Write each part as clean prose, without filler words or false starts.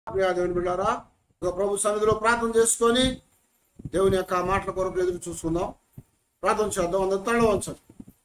దేవుని బిడ్డారా, ఒక ప్రభు సన్నిధిలో ప్రార్థన చేసుకొని దేవుని యొక్క మాటల కొరకు ఎదురు చూసుకుందాం. ప్రార్థన చేద్దాం. అందరూ తల వంచండి.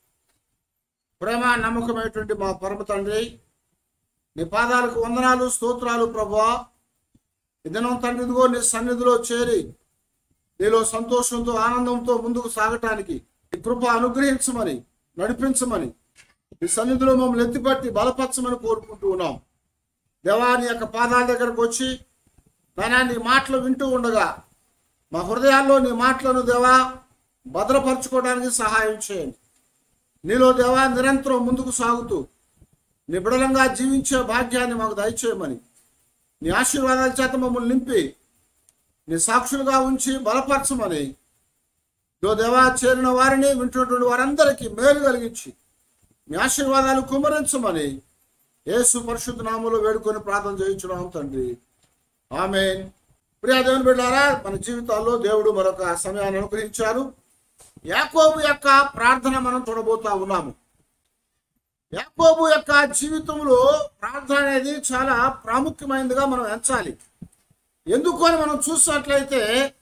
ప్రేమ నమ్మకమైనటువంటి మా పరమ తండ్రి, నీ పాదాలకు వందనాలు, స్తోత్రాలు ప్రభువా. ఈ దినం తండ్రి ఇదిగో నీ సన్నిధిలో చేరి నీలో సంతోషంతో ఆనందంతో ముందుకు సాగటానికి ఈ కృప అనుగ్రహించమని, నడిపించమని, ఈ సన్నిధిలో మమ్మల్ని ఎత్తిపట్టి బలపరచమని కోరుకుంటూ ఉన్నాం. దేవా, నీ యొక్క పాదాల దగ్గరకు వచ్చి నాయనా నీ మాటలు వింటూ ఉండగా మా హృదయాల్లో నీ మాటలను దేవా భద్రపరచుకోవడానికి సహాయం చేయండి. నీలో దేవా నిరంతరం ముందుకు సాగుతూ నీ బిడలంగా జీవించే భాగ్యాన్ని మాకు దయచేయమని, నీ ఆశీర్వాదాల చేత మమ్మల్ని నింపి నీ సాక్షులుగా ఉంచి బలపరచమని, దేవా చేరిన వారిని వింటున్నటువంటి వారందరికీ మేలు కలిగించి నీ ఆశీర్వాదాలు కుమ్మరించమని యేసు పరిశుద్ధ నామములో వేడుకొని ప్రార్థన చేయించున్నాం తండ్రి. ఆమేన్. ప్రియ దేవుని బిడ్డలారా, మన జీవితాల్లో దేవుడు మరొక సమయాన్ని అనుగ్రహించారు. యాకోబు యొక్క ప్రార్థన మనం చూడబోతా ఉన్నాము. యాకోబు యొక్క జీవితంలో ప్రార్థన అనేది చాలా ప్రాముఖ్యమైనదిగా మనం ఎంచాలి. ఎందుకు అని మనం చూసినట్లయితే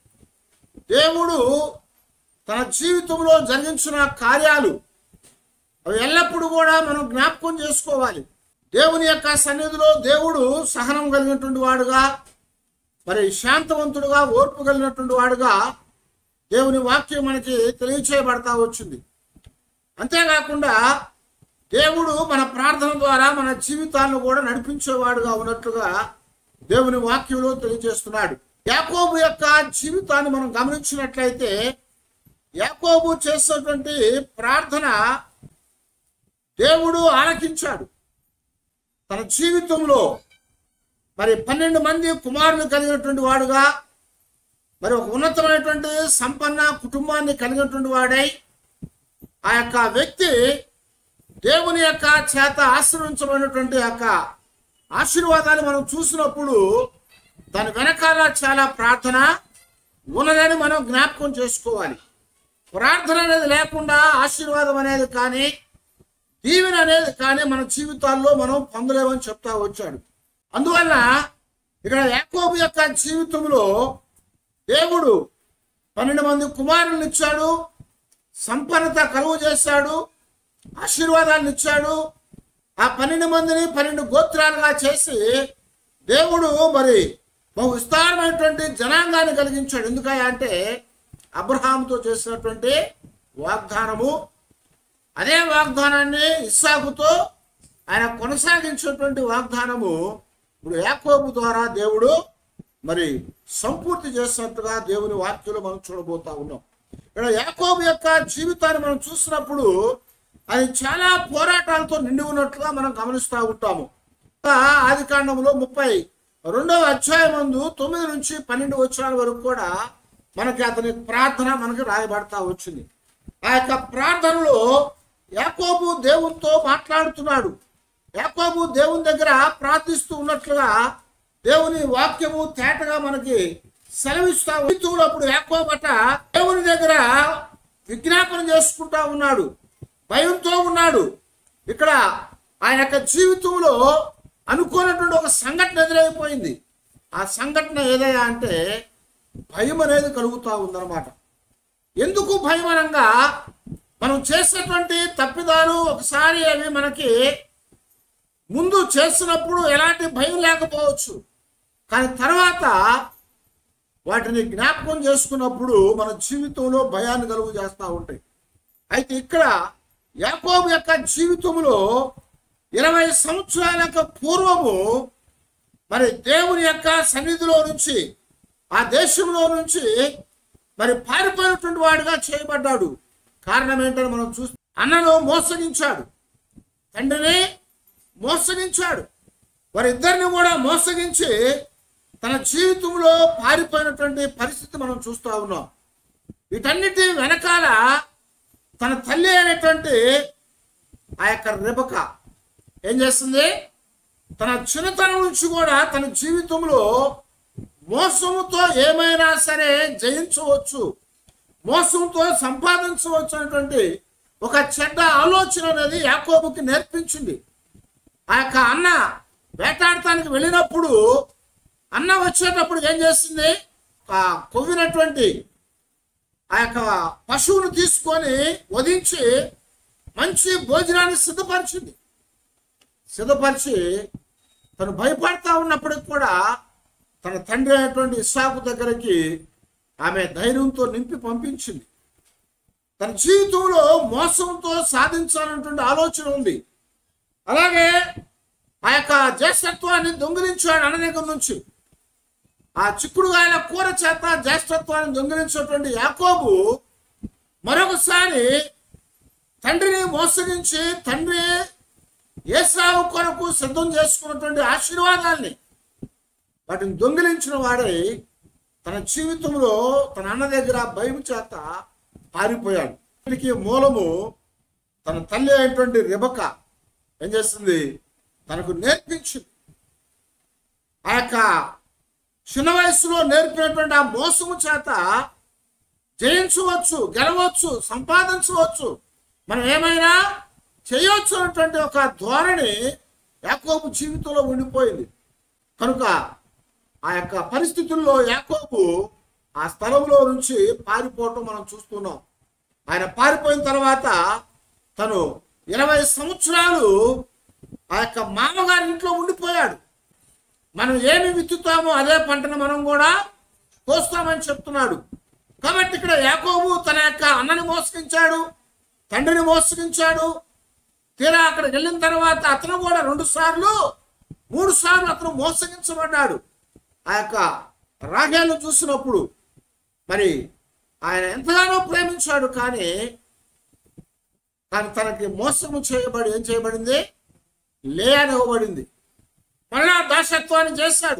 దేవుడు తన జీవితంలో జరిగించిన కార్యాలు అవి ఎల్లప్పుడూ కూడా మనం జ్ఞాపకం చేసుకోవాలి. దేవుని యొక్క సన్నిధిలో దేవుడు సహనం కలిగినటువంటి వాడుగా, మరి శాంతవంతుడుగా, ఓర్పు కలిగినటువంటి వాడుగా దేవుని వాక్యం మనకి తెలియచేయబడతా వచ్చింది. అంతేకాకుండా దేవుడు మన ప్రార్థన ద్వారా మన జీవితాలను కూడా నడిపించేవాడుగా ఉన్నట్లుగా దేవుని వాక్యంలో తెలియజేస్తున్నాడు. యాకోబు యొక్క జీవితాన్ని మనం గమనించినట్లయితే యాకోబు చేసినటువంటి ప్రార్థన దేవుడు ఆలకించాడు. తన జీవితంలో మరి 12 మంది కుమారులు కలిగినటువంటి వాడుగా, మరి ఒక ఉన్నతమైనటువంటి సంపన్న కుటుంబాన్ని కలిగినటువంటి వాడై ఆ యొక్క వ్యక్తి దేవుని యొక్క చేత ఆశీర్వించబడినటువంటి యొక్క ఆశీర్వాదాలు మనం చూసినప్పుడు దాని వెనకాల చాలా ప్రార్థన ఉన్నదని మనం జ్ఞాపకం చేసుకోవాలి. ప్రార్థన అనేది లేకుండా ఆశీర్వాదం అనేది కానీ, దీవెన అనేది కానీ మన జీవితాల్లో మనం పొందలేమని చెప్తా వచ్చాడు. అందువల్ల ఇక్కడ యాకోబు యొక్క జీవితంలో దేవుడు 12 మంది కుమారులను ఇచ్చాడు, సంపన్నత కలుగు చేశాడు, ఆశీర్వాదాలను ఇచ్చాడు. ఆ 12 మందిని 12 గోత్రాలుగా చేసి దేవుడు మరి బహు విస్తారమైనటువంటి జనాంగాన్ని కలిగించాడు. ఎందుకంటే అబ్రహాముతో చేసినటువంటి వాగ్దానము, అదే వాగ్దానాన్ని ఇస్సాకుతో ఆయన కొనసాగించినటువంటి వాగ్దానము ఇప్పుడు యాకోబు ద్వారా దేవుడు మరి సంపూర్తి చేసినట్టుగా దేవుని వాక్యంలో మనం చూడబోతా ఉన్నాం. ఇక్కడ యాకోబు యొక్క జీవితాన్ని మనం చూసినప్పుడు అది చాలా పోరాటాలతో నిండి ఉన్నట్లుగా మనం గమనిస్తూ ఉంటాము. ఆదికాండంలో 32వ అధ్యాయం 9 నుంచి 12 వచనాల వరకు కూడా మనకి అతని ప్రార్థన మనకి రాయబడతా వచ్చింది. ఆ యొక్క ప్రార్థనలో యాకోబు దేవునితో మాట్లాడుతున్నాడు. యాకోబు దేవుని దగ్గర ప్రార్థిస్తూ ఉన్నట్లుగా దేవుని వాక్యము తేటగా మనకి సెలవిస్తా ఉన్నప్పుడు యాకోబట దేవుని దగ్గర విజ్ఞాపన చేసుకుంటా ఉన్నాడు, భయంతో ఉన్నాడు. ఇక్కడ ఆయన యొక్క జీవితంలో అనుకోనటువంటి ఒక సంఘటన ఎదురైపోయింది. ఆ సంఘటన ఏదైనా అంటే భయం అనేది కలుగుతూ ఉందన్నమాట. ఎందుకు భయం అనగా మనం చేసినటువంటి తప్పిదాలు ఒకసారి అవి మనకి ముందు చేసినప్పుడు ఎలాంటి భయం లేకపోవచ్చు, కానీ తర్వాత వాటిని జ్ఞాపకం చేసుకున్నప్పుడు మన జీవితంలో భయాన్ని కలుగు చేస్తూ ఉంటాయి. అయితే ఇక్కడ యాకోబు యొక్క జీవితంలో 20 సంవత్సరాల పూర్వము మరి దేవుని యొక్క సన్నిధిలో నుంచి, ఆ దేశంలో నుంచి మరి పారిపోయినటువంటి వాడుగా చేయబడ్డాడు. కారణం ఏంటని మనం చూస్తే అన్నను మోసగించాడు, తండ్రిని మోసగించాడు. వారిద్దరిని కూడా మోసగించి తన జీవితంలో పారిపోయినటువంటి పరిస్థితి మనం చూస్తూ ఉన్నాం. వీటన్నిటి వెనకాల తన తల్లి అయినటువంటి ఆ యొక్క రెబెకా ఏం చేస్తుంది, తన చిన్నతనం నుంచి కూడా తన జీవితంలో మోసముతో ఏమైనా సరే జయించవచ్చు, మోసంతో సంపాదించవచ్చు అనేటువంటి ఒక చెడ్డ ఆలోచన అనేది యాకోబుకి నేర్పించింది. ఆ యొక్క అన్న వేటాడటానికి వెళ్ళినప్పుడు అన్న వచ్చేటప్పుడు ఏం చేస్తుంది, ఆ కొవ్వినటువంటి ఆ యొక్క పశువును తీసుకొని వధించి మంచి భోజనాన్ని సిద్ధపరిచి తను భయపడతా ఉన్నప్పటికి కూడా తన తండ్రి అయినటువంటి ఇస్సాకు దగ్గరికి ఆమె ధైర్యంతో నింపి పంపించింది. తన జీవితంలో మోసంతో సాధించాలన్నటువంటి ఆలోచన ఉంది. అలాగే ఆ యొక్క జ్యేష్ఠత్వాన్ని దొంగిలించాడు అన్న దగ్గర నుంచి. ఆ చిక్కుడుగాయల కూర చేత జ్యేష్ఠత్వాన్ని దొంగిలించినటువంటి యాకోబు మరొకసారి తండ్రిని మోసగించి తండ్రి ఏసావు కొరకు సిద్ధం చేసుకున్నటువంటి ఆశీర్వాదాల్ని వాటిని దొంగిలించిన వాడై తన జీవితంలో తన అన్న దగ్గర భయం చేత పారిపోయాడు. దీనికి మూలము తన తల్లి అయినటువంటి రెబెకా ఏం చేస్తుంది, తనకు నేర్పించింది. ఆ యొక్క చిన్న వయసులో నేర్పినటువంటి ఆ మోసము చేత జయించవచ్చు, గెలవచ్చు, సంపాదించవచ్చు, మనం ఏమైనా చేయవచ్చు అన్నటువంటి ఒక ధోరణి యాకోబు జీవితంలో ఉండిపోయింది. కనుక ఆ యొక్క పరిస్థితుల్లో యాకోబు ఆ స్థలంలో నుంచి పారిపోవటం మనం చూస్తున్నాం. ఆయన పారిపోయిన తర్వాత తను 20 సంవత్సరాలు ఆ యొక్క మామగారి ఇంట్లో ఉండిపోయాడు. మనం ఏమి విత్తుతామో అదే పంటను మనం కూడా కోస్తామని చెప్తున్నాడు. కాబట్టి ఇక్కడ యాకోబు తన యొక్క అన్నని మోసగించాడు, తండ్రిని మోసగించాడు. తీరా అక్కడికి వెళ్ళిన తర్వాత అతను కూడా 2 సార్లు 3 సార్లు అతను మోసగించబడ్డాడు. ఆ యొక్క రాహేలును చూసినప్పుడు మరి ఆయన ఎంతగానో ప్రేమించాడు, కానీ తనకి మోసము చేయబడి ఏం చేయబడింది, లేయా ఇవ్వబడింది. మరలా దాసత్వాన్ని చేశాడు.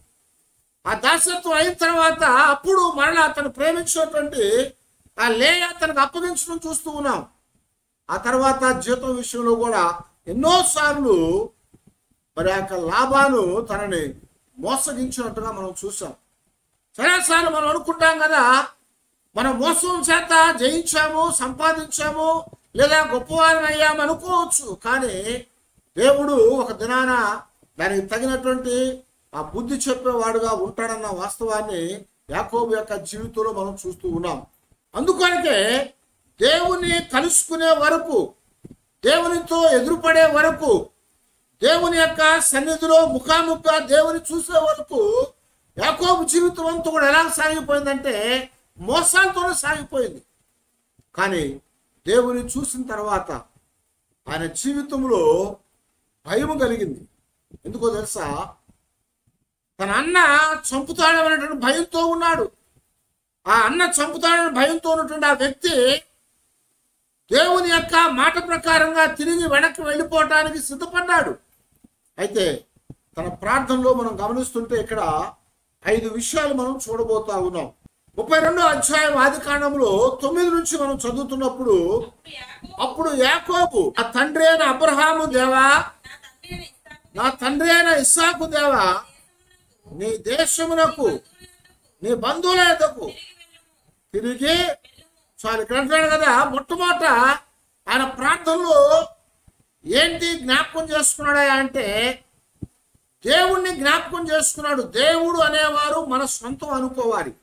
ఆ దాసత్వం అయిన తర్వాత అప్పుడు మరలా అతను ప్రేమించినటువంటి ఆ లేయా తనకు అప్పగించడం చూస్తూ ఉన్నాం. ఆ తర్వాత జీతం విషయంలో కూడా ఎన్నోసార్లు మరి ఆ యొక్క లాభాను తనని మోసగించినట్టుగా మనం చూసాం. చాలాసార్లు మనం అనుకుంటాం కదా, మనం మోసం చేత జయించాము, సంపాదించాము, లేదా గొప్పవారం అయ్యాము అనుకోవచ్చు. కానీ దేవుడు ఒక దినాన దానికి తగినటువంటి ఆ బుద్ధి చెప్పేవాడుగా ఉంటాడన్న వాస్తవాన్ని యాకోబు యొక్క జీవితంలో మనం చూస్తూ ఉన్నాం. అందుకనికే దేవుని కలుసుకునే వరకు, దేవునితో ఎదురుపడే వరకు, దేవుని యొక్క సన్నిధిలో ముఖాముఖిగా దేవుని చూసే వరకు యాకోబు జీవితం అంతా కూడా ఎలా సాగిపోయిందంటే మోసాలతోనే సాగిపోయింది. కానీ దేవుని చూసిన తర్వాత ఆయన జీవితంలో భయం కలిగింది. ఎందుకో తెలుసా, తన అన్న చంపుతాడనేటువంటి భయంతో ఉన్నాడు. ఆ అన్న చంపుతాడని భయంతో ఉన్నటువంటి ఆ వ్యక్తి దేవుని యొక్క మాట ప్రకారంగా తిరిగి వెనక్కి వెళ్ళిపోవటానికి సిద్ధపడ్డాడు. అయితే తన ప్రార్థనలో మనం గమనిస్తుంటే ఇక్కడ 5 విషయాలు మనం చూడబోతా ఉన్నాం. 32వ అధ్యాయం ఆదికాండంలో 9 నుంచి మనం చదువుతున్నప్పుడు, అప్పుడు యాకోబు నా తండ్రి అయిన అబ్రహాము దేవా, నా తండ్రి అయిన ఇస్సాకు దేవా, నీ దేశమునకు నీ బంధువుల యొద్దకు తిరిగి చాలు. ఇక్కడ అంటున్నాడు కదా, మొట్టమొదట ఆయన ప్రార్థనలో ఏంటి జ్ఞాపకం చేసుకున్నాడా అంటే దేవుణ్ణి జ్ఞాపకం చేసుకున్నాడు. దేవుడు అనేవారు మన సొంతం అనుకోవాలి.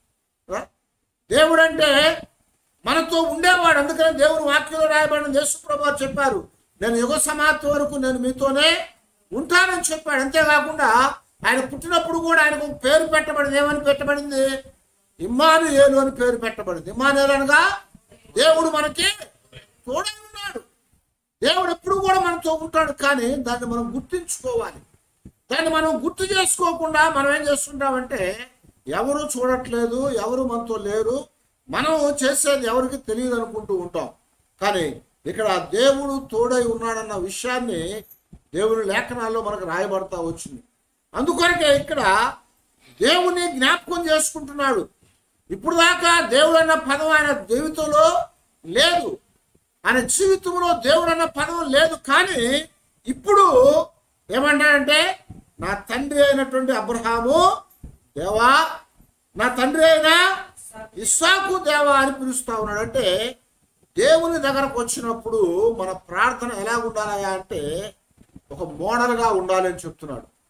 దేవుడు అంటే మనతో ఉండేవాడు. అందుకని దేవుని వాక్యంలో రాయబడిన యేసుప్రభువు వారు చెప్పారు, నేను యుగ సమాప్తి వరకు నేను మీతోనే ఉంటానని చెప్పాడు. అంతేకాకుండా ఆయన పుట్టినప్పుడు కూడా ఆయనకు పేరు పెట్టబడింది. ఏమని పెట్టబడింది? ఇమ్మానుయేలు అని పేరు పెట్టబడింది. ఇమ్మానుయేలు అనగా దేవుడు మనకి తోడై ఉన్నాడు. దేవుడు ఎప్పుడు కూడా మనతో ఉంటాడు. కానీ దాన్ని మనం గుర్తించుకోవాలి. దాన్ని మనం గుర్తు చేసుకోకుండా మనం ఏం చేస్తుంటామంటే ఎవరు చూడట్లేదు, ఎవరు మనతో లేరు, మనం చేసేది ఎవరికి తెలియదు అనుకుంటూ ఉంటాం. కానీ ఇక్కడ దేవుడు తోడై ఉన్నాడన్న విషయాన్ని దేవుని లేఖనాల్లో మనకు రాయబడతా వచ్చింది. అందుకొరకే ఇక్కడ దేవుని జ్ఞాపకం చేసుకుంటున్నాడు. ఇప్పుడు దాకా దేవుడు అన్న పదం ఆయన జీవితంలో లేదు, ఆయన జీవితంలో దేవుడు అన్న పదం లేదు. కానీ ఇప్పుడు ఏమంటాడంటే నా తండ్రి అయినటువంటి అబ్రహాము దేవా, నా తండ్రి అయిన ఇస్సాకు దేవా అని పిలుస్తా ఉన్నాడు. అంటే దేవుని దగ్గరకు వచ్చినప్పుడు మన ప్రార్థన ఎలా ఉండాలి అంటే ఒక మోడల్గా ఉండాలని చెప్తున్నాడు.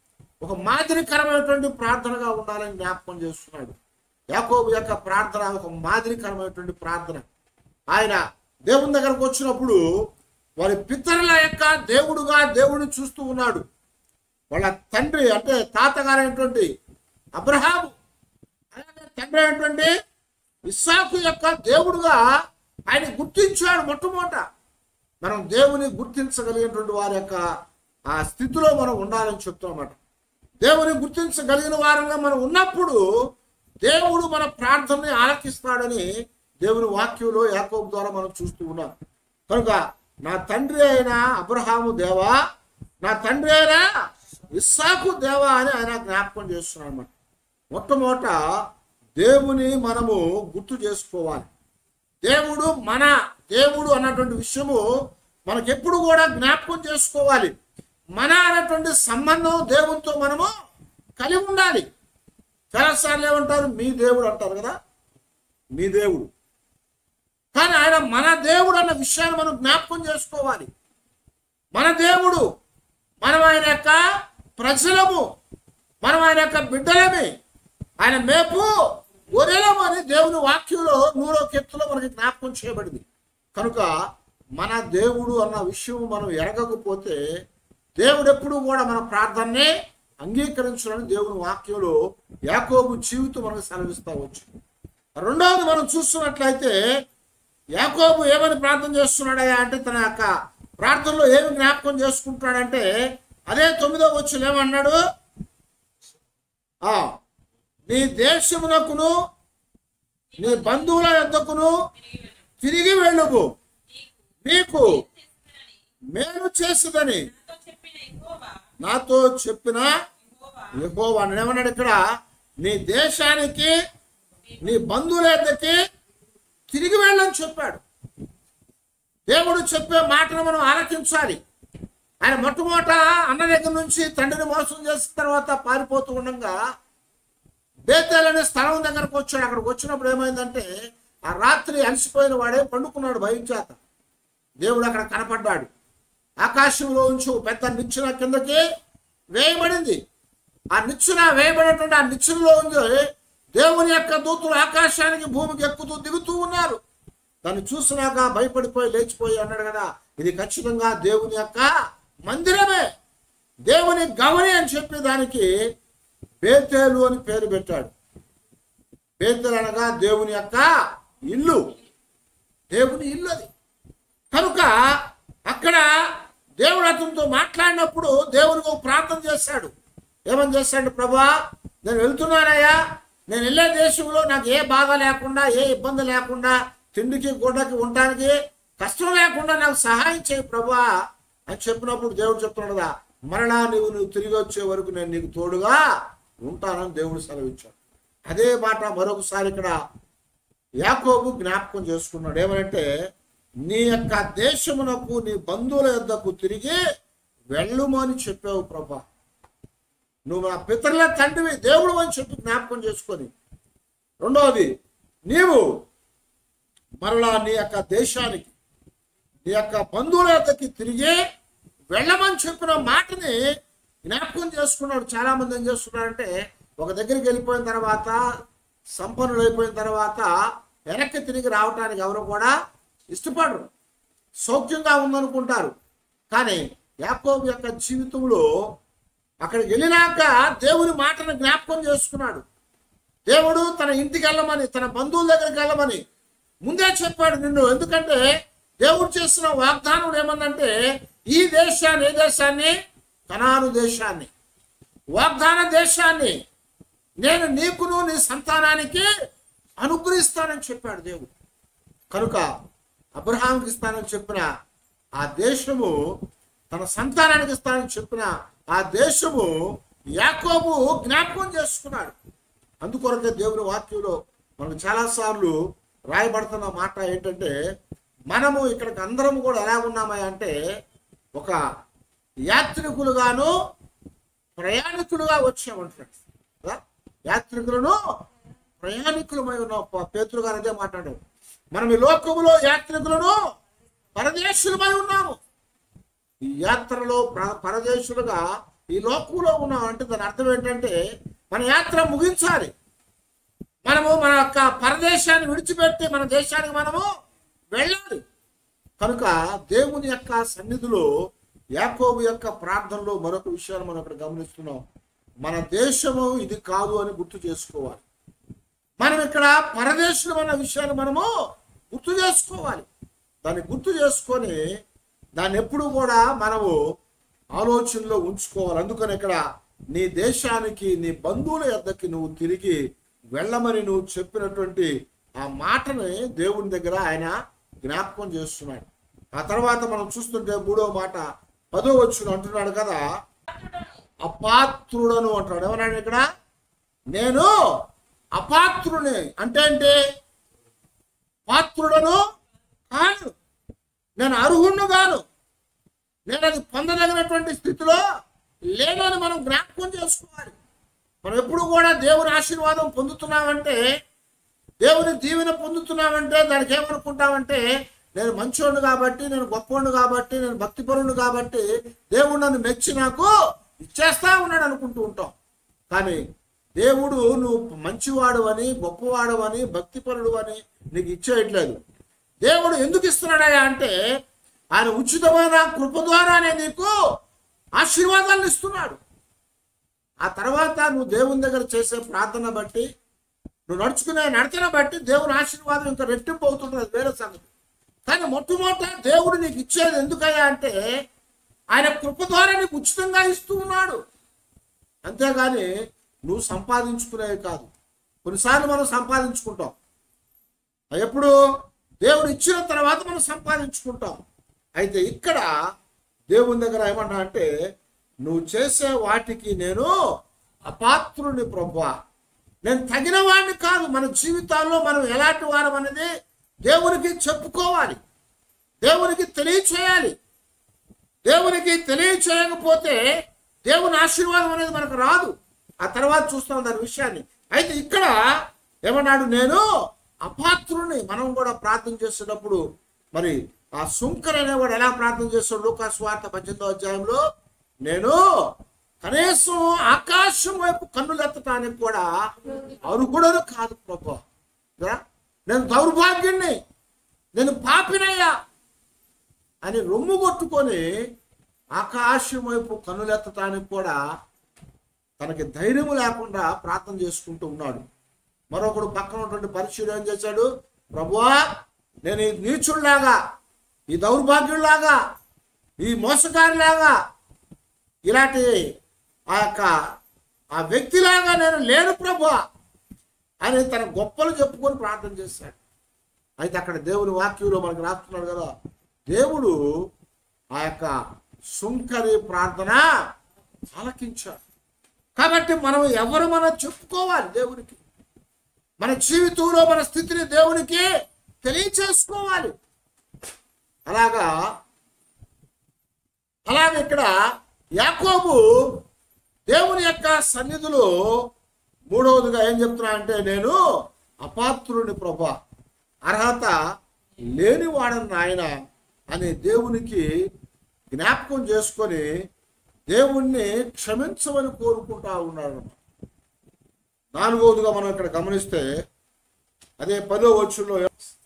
ఒక మాదిరికరమైనటువంటి ప్రార్థనగా ఉండాలని జ్ఞాపకం చేస్తున్నాడు. యాకోబు యొక్క ప్రార్థన ఒక మాదిరికరమైనటువంటి ప్రార్థన. ఆయన దేవుని దగ్గరకు వచ్చినప్పుడు వారి పితరుల యొక్క దేవుడుగా దేవుడిని చూస్తూ ఉన్నాడు. వాళ్ళ తండ్రి అంటే తాతగారైనటువంటి అబ్రహాము, అలాగే తండ్రి అయినటువంటి ఇస్సాకు యొక్క దేవుడుగా ఆయన గుర్తించాడు. మొట్టమొదట మనం దేవుని గుర్తించగలిగినటువంటి వారి యొక్క ఆ స్థితిలో మనం ఉండాలని చెప్తామన్నమాట. దేవుని గుర్తించగలిగిన వారంగా మనం ఉన్నప్పుడు దేవుడు మన ప్రార్థనని ఆలకిస్తాడని దేవుని వాక్యంలో యాకోబు ద్వారా మనం చూస్తూ ఉన్నాం. కనుక నా తండ్రి అయిన అబ్రహాము దేవా, నా తండ్రి అయిన ఇస్సాకు దేవా అని ఆయన జ్ఞాపకం చేస్తున్నాడు అన్నమాట. మొట్టమొదట దేవుని మనము గుర్తు చేసుకోవాలి. దేవుడు మన దేవుడు అన్నటువంటి విషయము మనకెప్పుడు కూడా జ్ఞాపకం చేసుకోవాలి. మన అనేటువంటి సంబంధం దేవునితో మనము కలిగి ఉండాలి. చాలాసార్లు ఏమంటారు, మీ దేవుడు అంటారు కదా, మీ దేవుడు. కానీ ఆయన మన దేవుడు అన్న విషయాన్ని మనం జ్ఞాపకం చేసుకోవాలి. మన దేవుడు, మనం ఆయన యొక్క ప్రజలము, మనం ఆయన యొక్క బిడ్డలమే, ఆయన మేపు గొర్రెలము అని దేవుని వాక్యంలో 100వ కీర్తనలో మనకి జ్ఞాపకం చేయబడింది. కనుక మన దేవుడు అన్న విషయం మనం ఎరగకపోతే దేవుడు ఎప్పుడు కూడా మన ప్రార్థననే అంగీకరించాలని దేవుని వాక్యంలో యాకోబు జీవితం మనకు సెలవిస్తా వచ్చు. రెండవది మనం చూస్తున్నట్లయితే యాకోబు ఏమని ప్రార్థన చేస్తున్నాడయ్యా అంటే, తన యొక్క ప్రార్థనలో ఏమి జ్ఞాపకం చేసుకుంటున్నాడంటే, అదే 9వ వచనం ఏమన్నాడు, నీ దేశమునకును నీ బంధువుల యొద్దకును తిరిగి వెళ్ళుము, నీకు మేలు చేస్తుందని నాతో చెప్పిన యెహోవా. ఏమన్నాడు ఇక్కడ, నీ దేశానికి నీ బంధువుల యొద్దకి తిరిగి వెళ్ళని చెప్పాడు. దేవుడు చెప్పే మాటను మనం ఆలకించాలి. ఆయన మొట్టమొదట అన్న దగ్గర నుంచి తండ్రిని మోసం చేసిన తర్వాత పారిపోతూ ఉండగా బేతేల్ అనే స్థలం దగ్గరకు వచ్చాడు. అక్కడికి వచ్చినప్పుడు ఏమైందంటే, ఆ రాత్రి అలసిపోయిన వాడే పండుకున్నాడు భయం చేత. దేవుడు అక్కడ కనపడ్డాడు. ఆకాశంలో ఉంచి పెద్ద నిచ్చెన కిందకి వేయబడింది. ఆ నిచ్చెన వేయబడినటువంటి ఆ నిచ్చెనలో ఉంది దేవుని యొక్క దూతలు ఆకాశానికి భూమికి ఎక్కుతూ దిగుతూ ఉన్నారు. దాన్ని చూసినాక భయపడిపోయి లేచిపోయి అన్నాడు కదా, ఇది ఖచ్చితంగా దేవుని యొక్క మందిరమే, దేవుని గవని అని చెప్పి దానికి బేతేలు అని పేరు పెట్టాడు. బేతేలు అనగా దేవుని యొక్క ఇల్లు, దేవుని ఇల్లు అది. కనుక అక్కడ దేవుడు అతనితో మాట్లాడినప్పుడు దేవునికి ఒక ప్రార్థన చేశాడు. ఏమని చేశాడు, ప్రభా నేను వెళ్తున్నానయ్యా, నేను వెళ్ళే దేశంలో నాకు ఏ బాధ లేకుండా, ఏ ఇబ్బంది లేకుండా, తిండికి గుడ్డకి ఉండడానికి కష్టం లేకుండా నాకు సహాయం చేయి ప్రభా అని చెప్పినప్పుడు దేవుడు చెప్తున్నాడు కదా, మరలా నువ్వు తిరిగి వచ్చే వరకు నేను నీకు తోడుగా ఉంటానని దేవుడు సెలవిచ్చాడు. అదే మాట మరొకసారి ఇక్కడ యాకోబు జ్ఞాపకం చేసుకున్నాడు. ఏమంటే, నీ యొక్క దేశమునకు నీ బంధువుల యొద్దకు తిరిగి వెళ్ళుము అని చెప్పావు ప్రభా. నువ్వు నా పితరుల తండ్రివి, దేవుడు అని చెప్పి జ్ఞాపకం చేసుకొని, రెండవది నీవు మరలా నీ యొక్క దేశానికి నీ యొక్క బంధువుల యొద్దకి తిరిగి వెళ్ళమని చెప్పిన మాటని జ్ఞాపకం చేసుకున్నాడు. చాలా మంది ఏం చేస్తున్నారంటే, ఒక దగ్గరికి వెళ్ళిపోయిన తర్వాత, సంపన్నులు అయిపోయిన తర్వాత వెనక్కి తిరిగి రావటానికి ఎవరు కూడా ఇష్టపడరు, సౌఖ్యంగా ఉందనుకుంటారు. కానీ యాకోబు యొక్క జీవితంలో అక్కడికి వెళ్ళినాక దేవుని మాటను జ్ఞాపకం చేసుకున్నాడు. దేవుడు తన ఇంటికి వెళ్ళమని, తన బంధువుల దగ్గరికి వెళ్ళమని ముందే చెప్పాడు నిన్ను. ఎందుకంటే దేవుడు చేసిన వాగ్దానం ఏమందంటే, ఈ దేశాన్ని, ఏ దేశాన్ని, కనాను దేశాన్ని, వాగ్దాన దేశాన్ని నేను నీకును నీ సంతానానికి అనుగ్రహిస్తానని చెప్పాడు దేవుడు. కనుక అబ్రహాంకి ఇస్తానని చెప్పిన ఆ దేశము, తన సంతానానికి ఇస్తానని చెప్పిన ఆ దేశము యాకోబు జ్ఞాపకం చేసుకున్నాడు. అందుకొరకే దేవుని వాక్యంలో మనకు చాలాసార్లు రాయబడుతున్న మాట ఏంటంటే, మనము ఇక్కడికి అందరం కూడా ఎలా ఉన్నామా అంటే, ఒక యాత్రికులుగాను ప్రయాణికులుగా వచ్చామంటున్నాడు కదా. యాత్రికులను ప్రయాణికులమై ఉన్నాం. పేతురు గారు అదే మాట్లాడారు. మనం ఈ లోకములో యాత్రికులను పరదేశులమై ఉన్నాము. ఈ యాత్రలో పరదేశులుగా ఈ లోకంలో ఉన్నాం అంటే దాని అర్థం ఏంటంటే మన యాత్ర ముగించాలి. మనము మన యొక్క పరదేశాన్ని విడిచిపెట్టి మన దేశానికి మనము వెళ్ళాలి. కనుక దేవుని యొక్క సన్నిధిలో యాకోబు యొక్క ప్రార్థనలో మరొక విషయాన్ని మనం ఇక్కడ గమనిస్తున్నాం. మన దేశము ఇది కాదు అని గుర్తు చేసుకోవాలి. మనం ఇక్కడ పరదేశం అన్న విషయాన్ని మనము గుర్తు చేసుకోవాలి. దాన్ని గుర్తు చేసుకొని దాన్ని ఎప్పుడు కూడా మనము ఆలోచనలో ఉంచుకోవాలి. అందుకని ఇక్కడ నీ దేశానికి నీ బంధువుల యొద్దకి నువ్వు తిరిగి వెళ్ళమని నువ్వు చెప్పినటువంటి ఆ మాటని దేవుని దగ్గర ఆయన జ్ఞాపకం చేస్తున్నాడు. ఆ తర్వాత మనం చూస్తుంటే 3వ మాట 10వ వచనం అంటున్నాడు కదా, అపాత్రుడను అంటాడు. ఏమన్నాడు ఇక్కడ? నేను అపాత్రుని అంటే ఏంటి? పాత్రుడను కాను, నేను అర్హుణ్ణి కాను, నేను అది పొందదగినటువంటి స్థితిలో లేను అని మనం జ్ఞాపకం చేసుకోవాలి. మనం ఎప్పుడు కూడా దేవుని ఆశీర్వాదం పొందుతున్నామంటే, దేవుని దీవెన పొందుతున్నామంటే దానికి ఏమనుకుంటామంటే, నేను మంచోడు కాబట్టి, నేను గొప్పవాడు కాబట్టి, నేను భక్తిపరుడు కాబట్టి దేవుడు నన్ను మెచ్చి నాకు ఇచ్చేస్తా ఉన్నాడు అనుకుంటూ ఉంటాం. కానీ దేవుడు నువ్వు మంచివాడు అని, గొప్పవాడు అని, భక్తిపరుడు అని నీకు ఇచ్చేయట్లేదు. దేవుడు ఎందుకు ఇస్తున్నాడా అంటే ఆయన ఉచితమైన కృప ద్వారానే నీకు ఆశీర్వాదాలను ఇస్తున్నాడు. ఆ తర్వాత నువ్వు దేవుని దగ్గర చేసే ప్రార్థన బట్టి, నువ్వు నడుచుకునే నడతన బట్టి దేవుని ఆశీర్వాదం ఇంకా రెట్టింపు అవుతుంటుంది, అది వేరే సంగతి. కానీ మొట్టమొదట దేవుడు నీకు ఇచ్చేది ఎందుకయ్యా అంటే ఆయన కృప ద్వారా నీకు ఉచితంగా ఇస్తూ ఉన్నాడు. అంతేగాని నువ్వు సంపాదించుకునేవి కాదు. కొన్నిసార్లు మనం సంపాదించుకుంటాం, ఎప్పుడు దేవుడు ఇచ్చిన తర్వాత మనం సంపాదించుకుంటాం. అయితే ఇక్కడ దేవుని దగ్గర ఏమన్నా అంటే, నువ్వు చేసే వాటికి నేను అపాత్రుని ప్రభువా, నేను తగిన వాడిని కాదు. మన జీవితాల్లో మనం ఎలాంటి వారం అనేది దేవునికి చెప్పుకోవాలి, దేవునికి తెలియచేయాలి. దేవునికి తెలియచేయకపోతే దేవుని ఆశీర్వాదం అనేది మనకు రాదు. ఆ తర్వాత చూస్తాం దాని విషయాన్ని. అయితే ఇక్కడ ఏమన్నాడు? నేను అపాత్రుని. మనం కూడా ప్రార్థన చేసేటప్పుడు మరి ఆ సుంకర్ అనేవాడు ఎలా ప్రార్థన చేస్తాడు? లూకాసు వార్త 18వ అధ్యాయంలో, నేను కనీసం ఆకాశం వైపు కన్నులెత్తటానికి కూడా అర్హుడను కాదు ప్రభువా, నేను దౌర్భాగ్యుణ్ణి, నేను పాపినయ్యా అని రొమ్ము కొట్టుకొని ఆకాశం వైపు కన్నులెత్తటానికి కూడా తనకి ధైర్యం లేకుండా ప్రార్థన చేసుకుంటూ ఉన్నాడు. మరొకడు పక్కన ఉన్నటువంటి పరిశీలన ఏం చేశాడు? ప్రభువా, నేను ఈ నీచుడిలాగా, ఈ దౌర్భాగ్యుడిలాగా, ఈ మోసగారిలాగా, ఇలాంటి ఆ వ్యక్తిలాగా నేను లేను ప్రభువా అని తన గొప్పలు చెప్పుకొని ప్రార్థన చేశాడు. అయితే అక్కడ దేవుని వాక్యంలో మనకు రాస్తున్నాడు కదా, దేవుడు ఆ యొక్క సుంకరి ప్రార్థన ఆలకించాడు. కాబట్టి మనం ఎవరు మనం చెప్పుకోవాలి దేవునికి, మన జీవితంలో మన స్థితిని దేవునికి తెలియచేసుకోవాలి. అలాగే ఇక్కడ యాకోబు దేవుని యొక్క సన్నిధిలో 3వదిగా ఏం చెప్తున్నా అంటే, నేను అపాత్రుని ప్రభా, అర్హత లేనివాడని నాయన అని దేవునికి జ్ఞాపకం చేసుకొని దేవుణ్ణి క్షమించమని కోరుకుంటా ఉన్నాడు. 4వదిగా మనం ఇక్కడ గమనిస్తే అదే 10వ వచనంలో,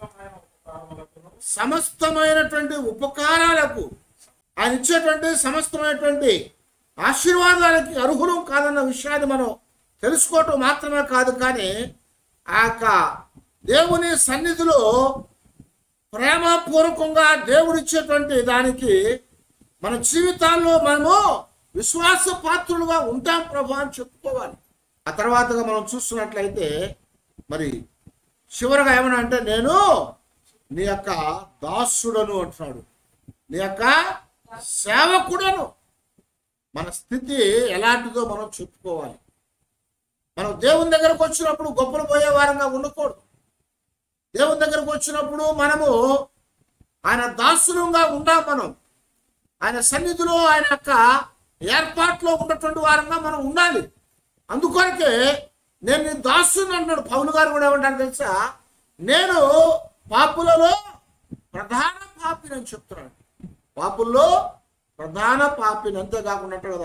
సమస్తమైనటువంటి ఉపకారాలకు ఆయన ఇచ్చేటువంటి సమస్తమైనటువంటి ఆశీర్వాదాలకి అర్హులం కాదన్న విషయాన్ని మనం తెలుసుకోవటం మాత్రమే కాదు, కానీ ఆ దేవుని సన్నిధిలో ప్రేమపూర్వకంగా దేవుడిచ్చేటువంటి దానికి మన జీవితాల్లో మనము విశ్వాస పాత్రులుగా ఉంటాం ప్రభు అని చెప్పుకోవాలి. ఆ తర్వాతగా మనం చూస్తున్నట్లయితే మరి చివరగా ఏమన్నా అంటే, నేను నీ యొక్క దాసుడను అంటున్నాడు, నీ యొక్క సేవకుడను. మన స్థితి ఎలాంటిదో మనం చెప్పుకోవాలి. మనం దేవుని దగ్గరకు వచ్చినప్పుడు గొప్పలు పోయే వారంగా ఉండకూడదు. దేవుని దగ్గరకు వచ్చినప్పుడు మనము ఆయన దాసులంగా ఉండాం. మనం ఆయన సన్నిధిలో ఆయన యొక్క ఏర్పాట్లో ఉన్నటువంటి వారంగా మనం ఉండాలి. అందుకొరకే నేను నీ దాసుని అంటున్నాడు. పౌలు గారు కూడా ఏమంటారు తెలుసా? నేను పాపులలో ప్రధాన పాపిని అని చెప్తున్నాడు. పాపుల్లో ప్రధాన పాపిని. అంతేకాకుండా కదా,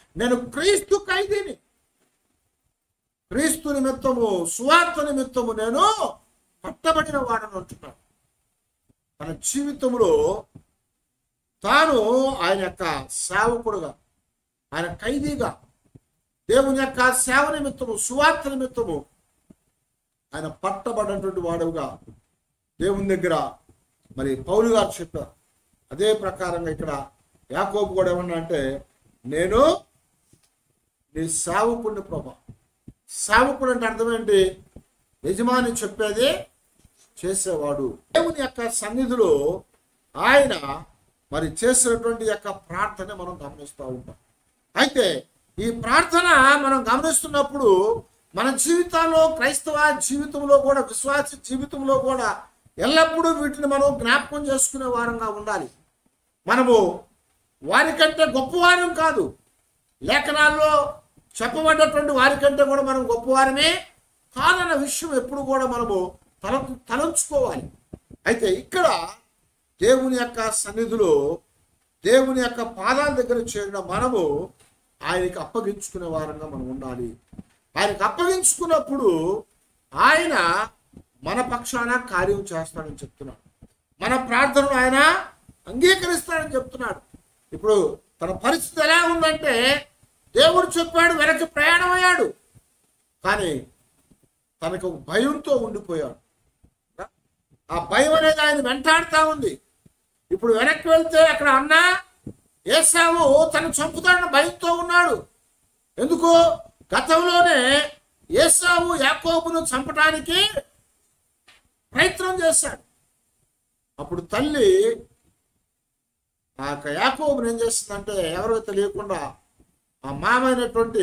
నేను క్రీస్తు ఖైదీని, క్రీస్తు నిమిత్తము సువార్త నిమిత్తము నేను పట్టబడిన వాడని అంటున్నాడు. తన జీవితంలో తాను ఆయన యొక్క సేవకుడుగా, ఆయన ఖైదీగా, దేవుని యొక్క సేవ నిమిత్తము సువార్త నిమిత్తము ఆయన పట్టబడినటువంటి వాడుగా దేవుని దగ్గర మరి పౌలు గారు చెప్పారు. అదే ప్రకారంగా ఇక్కడ యాకోబు కూడా ఏమన్నా అంటే, నేను నీ సేవకుడిని ప్రభా. సేవకుడు అంటే అర్థం ఏంటి? యజమాని చెప్పేది చేసేవాడు. దేవుని యొక్క సన్నిధిలో ఆయన మరి చేసినటువంటి యొక్క ప్రార్థన మనం గమనిస్తూ ఉంటాం. అయితే ఈ ప్రార్థన మనం గమనిస్తున్నప్పుడు మన జీవితాల్లో, క్రైస్తవ జీవితంలో కూడా, విశ్వాస జీవితంలో కూడా ఎల్లప్పుడూ వీటిని మనం జ్ఞాపకం చేసుకునే వారంగా ఉండాలి. మనము వారికంటే గొప్పవారం కాదు, లేఖనాల్లో చెప్పబడ్డటువంటి వారికంటే కూడా మనం గొప్పవారమే కాదన్న విషయం ఎప్పుడు కూడా మనము తలంచుకోవాలి. అయితే ఇక్కడ దేవుని యొక్క సన్నిధిలో, దేవుని యొక్క పాదాల దగ్గర చేరిన మనము ఆయనకి అప్పగించుకునే వారంగా మనం ఉండాలి. ఆయనకు అప్పగించుకున్నప్పుడు ఆయన మన పక్షాన కార్యం చేస్తాడని చెప్తున్నాడు. మన ప్రార్థనను ఆయన అంగీకరిస్తాడని చెప్తున్నాడు. ఇప్పుడు తన పరిస్థితి ఎలా ఉందంటే, దేవుడు చెప్పాడు, వెనక్కి ప్రయాణం అయ్యాడు, కానీ తనకు ఒక భయంతో ఉండిపోయాడు. ఆ భయం అనేది ఆయన వెంటాడుతూ ఉంది. ఇప్పుడు వెనక్కి వెళ్తే అక్కడ అన్న ఏశావు తను చంపుతాడని భయంతో ఉన్నాడు. ఎందుకు? గతంలోనే ఏశావు యాకోబును చంపడానికి ప్రయత్నం చేశాడు. అప్పుడు తల్లి ఆ యాకోబును ఏం చేస్తుందంటే, ఎవరో తెలియకుండా ఆ మామైనటువంటి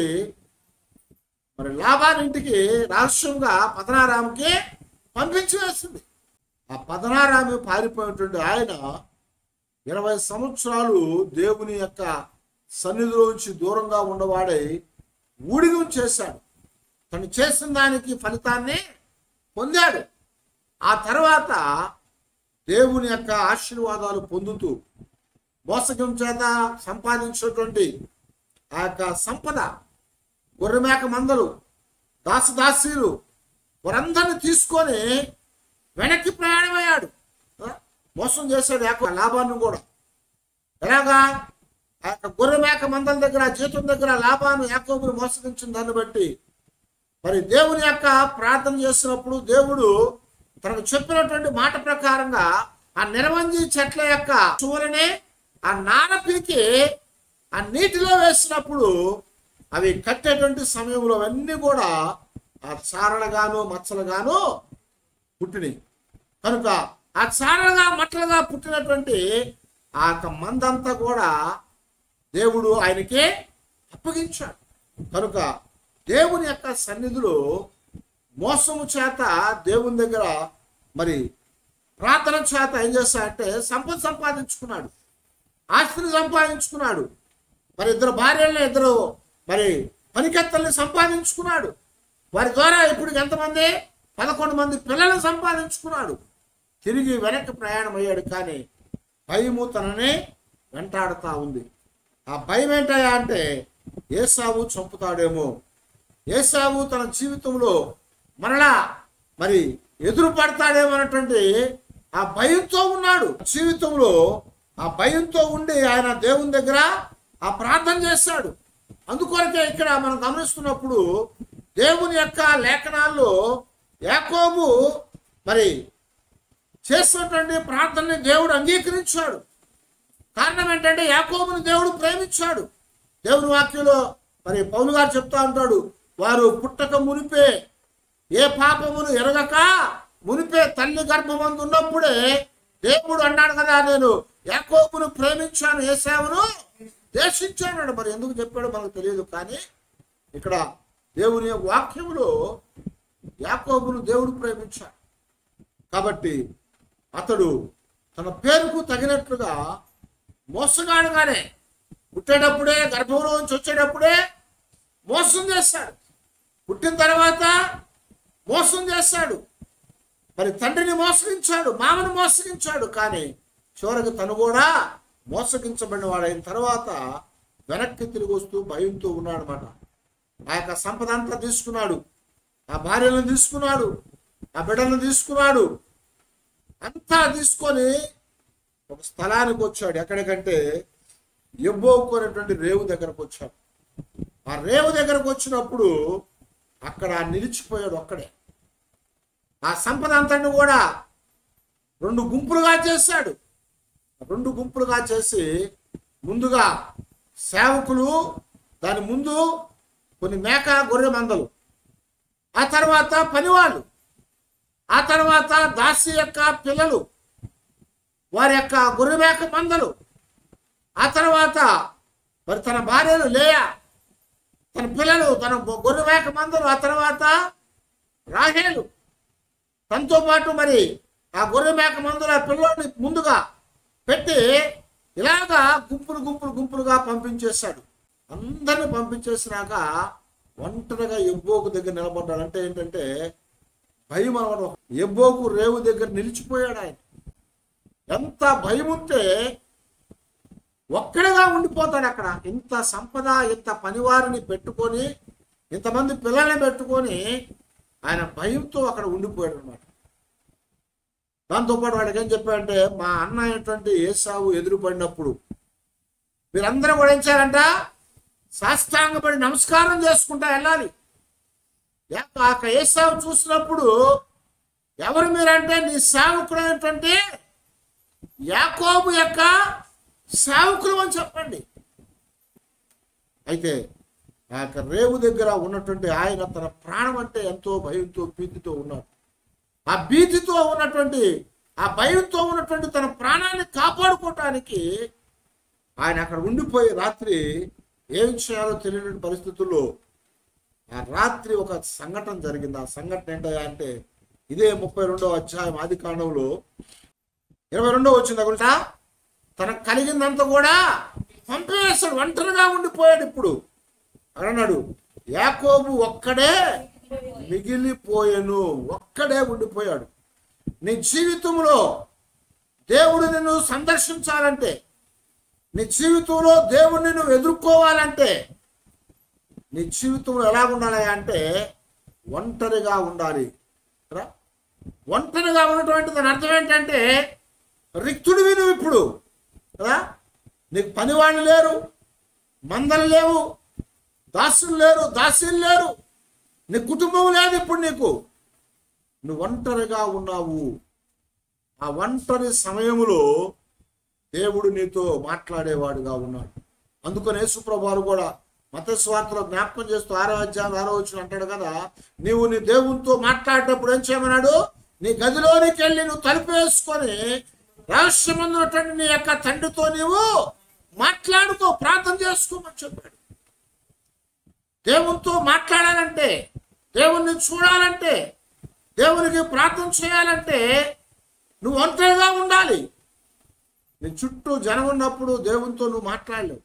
మరి లాబాను ఇంటికి రహస్యంగా పద్నారాముకి పంపించి వేసింది. ఆ పద్నారాము పారిపోయినటువంటి ఆయన 20 సంవత్సరాలు దేవుని యొక్క సన్నిధిలోంచి దూరంగా ఉన్నవాడై ఊడిగం చేశాడు. తను చేసిన దానికి ఫలితాన్ని పొందాడు. ఆ తర్వాత దేవుని యొక్క ఆశీర్వాదాలు పొందుతూ మోసగం చేత సంపాదించినటువంటి ఆ యొక్క సంపద, గొర్రెమేక మందలు, దాసదాసీలు, వారందరిని తీసుకొని వెనక్కి ప్రయాణమయ్యాడు. మోసం చేశాడు లాభాన్ని కూడా. ఎలాగా? ఆ యొక్క గొర్రెమేక మందల దగ్గర, జీతం దగ్గర లాభాన్ని యాకోబును మోసగించిన దాన్ని బట్టి మరి దేవుని యొక్క ప్రార్థన చేసినప్పుడు దేవుడు తనకు చెప్పినటువంటి మాట ప్రకారంగా ఆ నిరవంజి చెట్ల యొక్క చువలని ఆ నానపీకి ఆ నీటిలో వేసినప్పుడు అవి కట్టేటువంటి సమయంలో అవన్నీ కూడా ఆ చారలుగాను మచ్చలుగాను పుట్టినాయి. కనుక ఆ చారలుగా మట్టలుగా పుట్టినటువంటి ఆ మందంతా కూడా దేవుడు ఆయనకి అప్పగించాడు. కనుక దేవుని యొక్క సన్నిధిలో మోసము చేత దేవుని దగ్గర మరి ప్రార్థన చేత ఏం చేస్తాడంటే సంపద సంపాదించుకున్నాడు, ఆస్తిని సంపాదించుకున్నాడు, మరి 2 భార్యలను, 2 మరి పనికత్తల్ని సంపాదించుకున్నాడు. వారి ద్వారా ఇప్పుడు ఎంతమంది? 11 మంది పిల్లలను సంపాదించుకున్నాడు. తిరిగి వెనక్కి ప్రయాణం అయ్యాడు. కానీ భయము తనని వెంటాడుతూ ఉంది. ఆ భయం ఏంటయ్యా అంటే, ఏశావు చంపుతాడేమో, ఏశావు తన జీవితంలో మరలా మరి ఎదురు పడతాడేమో అన్నటువంటి ఆ భయంతో ఉన్నాడు. జీవితంలో ఆ భయంతో ఉండి ఆయన దేవుని దగ్గర ఆ ప్రార్థన చేశాడు. అందుకొరకే ఇక్కడ మనం గమనిస్తున్నప్పుడు దేవుని యొక్క లేఖనాల్లో యాకోబు మరి చేసినటువంటి ప్రార్థనని దేవుడు అంగీకరించాడు. కారణం ఏంటంటే యాకోబును దేవుడు ప్రేమించాడు. దేవుని వాక్యంలో మరి పౌలు గారు చెప్తా ఉంటాడు, వారు పుట్టక మునిపే, ఏ పాపమును ఎరగక మునిపే తల్లి గర్భమందు ఉన్నప్పుడే దేవుడు అన్నాడు కదా, నేను యాకోబును ప్రేమించాను, ఏశావును ద్వేషించాడు. మరి ఎందుకు చెప్పాడో మనకు తెలియదు. కానీ ఇక్కడ దేవుని వాక్యములో యాకోబును దేవుడు ప్రేమించాడు. కాబట్టి అతడు తన పేరుకు తగినట్లుగా మోసగాడుగానే పుట్టేటప్పుడే, గర్భంలోంచి వచ్చేటప్పుడే మోసం చేశాడు. పుట్టిన తర్వాత మోసం చేశాడు. మరి తండ్రిని మోసగించాడు, మామను మోసగించాడు. కానీ చివరికి తను కూడా మోసగించబడిన వాడైన తర్వాత వెనక్కి తిరిగి వస్తూ భయంతో ఉన్నాడు అనమాట. ఆ యొక్క సంపద అంతా తీసుకున్నాడు, ఆ భార్యను తీసుకున్నాడు, ఆ బిడ్డలను తీసుకున్నాడు, అంతా తీసుకొని ఒక స్థలానికి వచ్చాడు. ఎక్కడికంటే యబ్బోకు అనేటువంటి రేవు దగ్గరకు వచ్చాడు. ఆ రేవు దగ్గరకు వచ్చినప్పుడు అక్కడ నిలిచిపోయాడు ఒక్కడే. ఆ సంపద అంతటిని కూడా 2 గుంపులుగా చేశాడు. 2 గుంపులుగా చేసి ముందుగా సేవకులు, దాని ముందు కొన్ని మేక గొర్రె మందలు, ఆ తర్వాత పనివాళ్ళు, ఆ తర్వాత దాసి యొక్క పిల్లలు, వారి యొక్క గొర్రె మేక మందలు, ఆ తర్వాత మరి తన భార్యలు లేయా, తన పిల్లలు, తన గొర్రె మేక మందలు, ఆ తర్వాత రాహేలు, తనతో పాటు మరి ఆ గొర్రె మేక మందుల పిల్లల్ని ముందుగా పెట్టి ఇలాగా గుంపులుగా పంపించేశాడు. అందరిని పంపించేసినాక ఒంటరిగా యబ్బోకు దగ్గర నిలబడ్డాడు. అంటే ఏంటంటే భయం అనమాట. యబ్బోకు రేవు దగ్గర నిలిచిపోయాడు ఆయన. ఎంత భయం ఉంటే ఒక్కడిగా ఉండిపోతాడు అక్కడ. ఇంత సంపద, ఇంత పనివారిని పెట్టుకొని, ఇంతమంది పిల్లల్ని పెట్టుకొని ఆయన భయంతో అక్కడ ఉండిపోయాడు అనమాట. దాంతోపాటు వాడికి ఏం చెప్పాడంటే, మా అన్న అయినటువంటి ఏసావు ఎదురుపడినప్పుడు మీరందరూ కూడా ఏం చేయాలంట, సాష్టాంగపడి నమస్కారం చేసుకుంటా వెళ్ళాలి. ఏసావు చూసినప్పుడు ఎవరు మీరంటే, నీ సేవకుడైనటువంటి యాకోబు యొక్క సేవకులు అని చెప్పండి. అయితే ఆ యొక్క రేవు దగ్గర ఉన్నటువంటి ఆయన తన ప్రాణం అంటే ఎంతో భయంతో భీతితో ఉన్నాడు. ఆ భీతితో ఉన్నటువంటి, ఆ భయంతో ఉన్నటువంటి తన ప్రాణాన్ని కాపాడుకోవటానికి ఆయన అక్కడ ఉండిపోయి రాత్రి ఏం చేయాలో తెలియని పరిస్థితుల్లో ఆ రాత్రి ఒక సంఘటన జరిగింది. ఆ సంఘటన ఏంటయ్యా అంటే ఇదే 32వ అధ్యాయం ఆది కాండంలో 22వ వచ్చింది అనుకుంటా. తనకు కలిగిందంతా కూడా పంపివేశాడు, ఒంటరిగా ఉండిపోయాడు. ఇప్పుడు అన్నాడు యాకోబు ఒక్కడే మిగిలిపోయాను, ఒక్కడే ఉండిపోయాడు. నీ జీవితంలో దేవుడు నిన్ను సందర్శించాలంటే, నీ జీవితంలో దేవుడిని నువ్వు ఎదుర్కోవాలంటే, నీ జీవితంలో ఎలా ఉండాలి అంటే ఒంటరిగా ఉండాలి. ఒంటరిగా ఉన్నటువంటి దాని అర్థం ఏంటంటే రిక్తుడివి నువ్వు ఇప్పుడు కదా. నీకు పనివాళ్ళు లేరు, మందలు లేవు, దాసులు లేరు, దాసీలు లేరు, నీ కుటుంబం లేదు. ఇప్పుడు నువ్వు ఒంటరిగా ఉన్నావు. ఆ ఒంటరి సమయంలో దేవుడు నీతో మాట్లాడేవాడుగా ఉన్నాడు. అందుకని యేసుప్రభువు వారు కూడా మత్తయి సువార్తలో జ్ఞాపకం చేస్తూ 6వ అధ్యాయం 6వ వచనం అంటాడు కదా, నీవు నీ దేవునితో మాట్లాడేటప్పుడు ఏం చేయమన్నాడు, నీ గదిలోనికి వెళ్ళి నువ్వు తలుపేసుకొని రహస్యమందున్నటువంటి నీ యొక్క తండ్రితో నీవు మాట్లాడుకో, ప్రార్థన చేసుకోమని చెప్పాడు. దేవునితో మాట్లాడాలంటే, దేవుణ్ణి చూడాలంటే, దేవునికి ప్రార్థన చేయాలంటే నువ్వు ఒంటరిగా ఉండాలి. నీ చుట్టూ జనం ఉన్నప్పుడు దేవునితో నువ్వు మాట్లాడలేవు.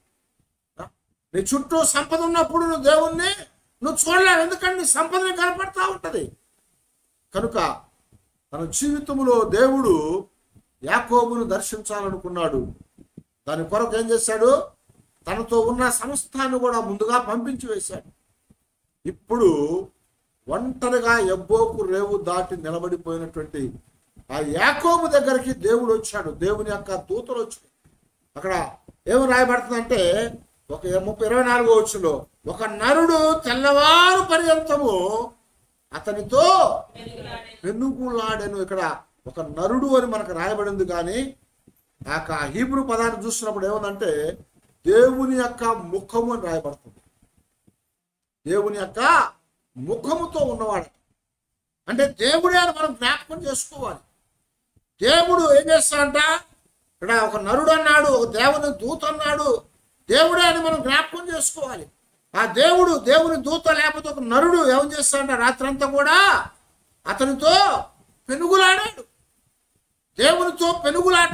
నీ చుట్టూ సంపద ఉన్నప్పుడు నువ్వు దేవుణ్ణి నువ్వు చూడలేవు. ఎందుకంటే నీ సంపదని కనపడతా ఉంటది. కనుక తన జీవితంలో దేవుడు యాకోబును దర్శించాలనుకున్నాడు. దాని కొరకు ఏం చేశాడు, తనతో ఉన్న సమస్తాన్ని కూడా ముందుగా పంపించి వేశాడు. ఇప్పుడు ఒంటరిగా యబ్బోకు రేవు దాటి నిలబడిపోయినటువంటి ఆ యాకోబు దగ్గరికి దేవుడు వచ్చాడు. దేవుని యొక్క దూతలు వచ్చాడు. అక్కడ ఏమి రాయబడుతుందంటే ఒక 24వ వచనంలో, ఒక నరుడు తెల్లవారు పర్యంతము అతనితో పెనుగులాడెను. ఇక్కడ ఒక నరుడు అని మనకు రాయబడింది, కానీ ఆ హీబ్రూ పదాన్ని చూసినప్పుడు ఏముందంటే దేవుని యొక్క ముఖము అని రాయబడుతుంది. దేవుని యొక్క ముఖముతో ఉన్నవాడు అంటే దేవుడే అని మనం జ్ఞాపకం చేసుకోవాలి. దేవుడు ఏం చేస్తాడంట, ఇక్కడ ఒక నరుడు అన్నాడు, ఒక దేవుని దూత అన్నాడు, దేవుడే అని మనం జ్ఞాపకం చేసుకోవాలి. ఆ దేవుని దూత లేకపోతే ఒక నరుడు ఏం చేస్తాడంట, రాత్రంతా కూడా అతనితో పెనుగులాడాడు. దేవునితో పెనుగులాట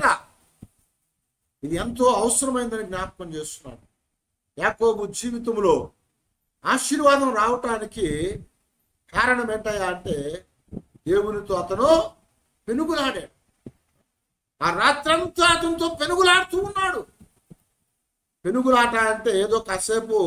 ఇది ఎంతో అవసరమైందని జ్ఞాపకం చేస్తున్నాడు. యాకోబు జీవితంలో ఆశీర్వాదం రావటానికి కారణం ఏంటయ్యా అంటే దేవునితో అతను పెనుగులాడాడు. ఆ రాత్రంతా అతనితో పెనుగులాడుతూ ఉన్నాడు. పెనుగులాట అంటే ఏదో కాసేపు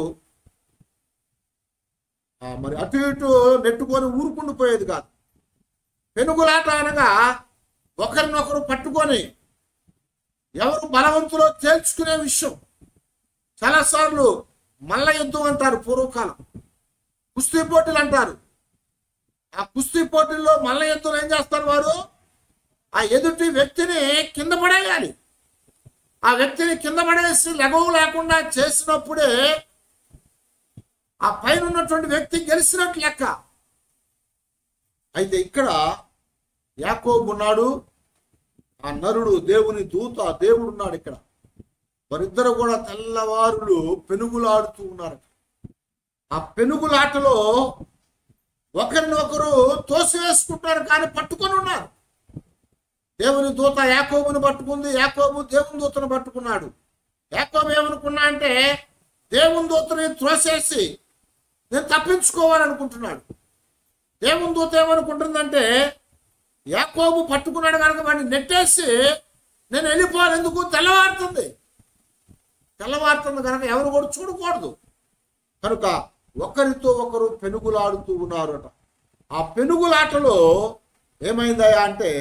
మరి అటు ఇటు నెట్టుకొని ఊరుకుండిపోయేది కాదు. పెనుగులాట అనగా ఒకరినొకరు పట్టుకొని ఎవరు బలవంతులో తేల్చుకునే విషయం. చాలాసార్లు మల్ల యుద్ధం అంటారు, పూర్వకాలం కుస్తీ పోటీలు అంటారు. ఆ కుస్తీ పోటీల్లో మల్ల యుద్ధం ఏం చేస్తారు వారు? ఆ ఎదుటి వ్యక్తిని కింద పడేయాలి. ఆ వ్యక్తిని కింద పడేసి లెగవు లేకుండా చేసినప్పుడే ఆ పైన ఉన్నటువంటి వ్యక్తి గెలిచినట్టు లెక్క. అయితే ఇక్కడ యాకోబు ఉన్నాడు, ఆ నరుడు దేవుని దూత దేవుడు ఉన్నాడు. ఇక్కడ వారిద్దరు కూడా తెల్లవారులు పెనుగులాడుతూ ఉన్నారు. ఆ పెనుగులాటలో ఒకరినొకరు తోసివేసుకుంటారు, కానీ పట్టుకొని ఉన్నారు. దేవుని దూత యాకోబుని పట్టుకుంది, యాకోబు దేవుని దూతను పట్టుకున్నాడు. యాకోబు ఏమనుకున్నా అంటే దేవుని దూతని త్రోసేసి నేను తప్పించుకోవాలనుకుంటున్నాడు. దేవుని దూత ఏమనుకుంటుందంటే యాకోబు పట్టుకున్నాడు కనుక వాడిని నెట్టేసి నేను వెళ్ళిపోవాలి. ఎందుకు? తెల్లవారుతుంది కనుక ఎవరు కూడా చూడకూడదు. కనుక ఒకరితో ఒకరు పెనుగులాడుతూ ఉన్నారట. ఆ పెనుగులాటలో ఏమైందయా అంటే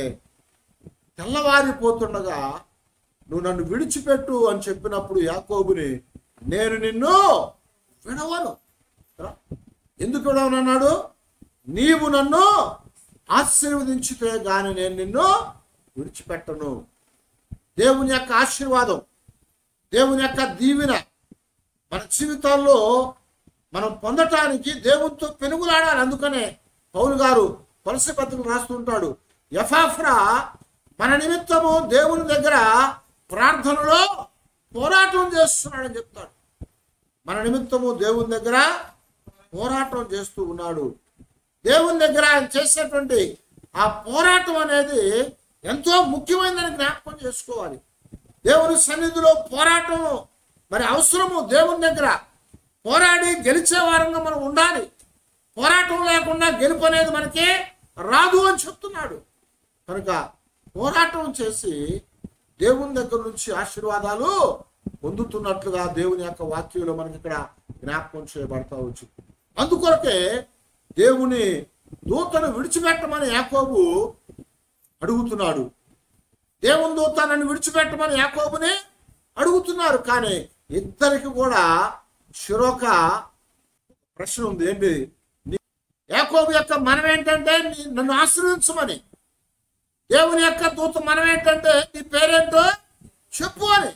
తెల్లవారిపోతుండగా నువ్వు నన్ను విడిచిపెట్టు అని చెప్పినప్పుడు యాకోబుని నేను నిన్ను విడవను. ఎందుకు విడవనన్నాడు? నీవు నన్ను ఆశీర్వదించితే గాని నేను నిన్ను విడిచిపెట్టను. దేవుని యొక్క ఆశీర్వాదం, దేవుని యొక్క దీవెన మన జీవితాల్లో మనం పొందటానికి దేవునితో పెనుగులాడాలి. అందుకనే పౌలు గారు కొలస్సీ పత్రికలు రాస్తుంటాడు, ఎపాఫ్రా మన నిమిత్తము దేవుని దగ్గర ప్రార్థనలో పోరాటం చేస్తున్నాడని చెప్తాడు. మన నిమిత్తము దేవుని దగ్గర పోరాటం చేస్తూ ఉన్నాడు. దేవుని దగ్గర ఆయన చేసేటువంటి ఆ పోరాటం అనేది ఎంతో ముఖ్యమైనదని జ్ఞాపకం చేసుకోవాలి. దేవుని సన్నిధిలో పోరాటం మరి అవసరము. దేవుని దగ్గర పోరాడి గెలిచే వారంగా మనం ఉండాలి. పోరాటం లేకుండా గెలుపు అనేది మనకి రాదు అని చెప్తున్నాడు. కనుక పోరాటం చేసి దేవుని దగ్గర నుంచి ఆశీర్వాదాలు పొందుతున్నట్లుగా దేవుని యొక్క వాక్యంలో మనకి ఇక్కడ జ్ఞాపకం చేయబడతా వచ్చు. అందుకొరకే దేవుని దూతను విడిచిపెట్టమని యాకోబు అడుగుతున్నాడు. దేవుని దూత నన్ను విడిచిపెట్టమని యాకోబుని అడుగుతున్నారు. కానీ ఇద్దరికి కూడా చిరొక ప్రశ్న ఉంది. ఏంటి? యాకోబు యొక్క మనం ఏంటంటే నన్ను ఆశీర్వదించమని, దేవుని యొక్క దూత మనం ఏంటంటే నీ పేరేంటో చెప్పు అని.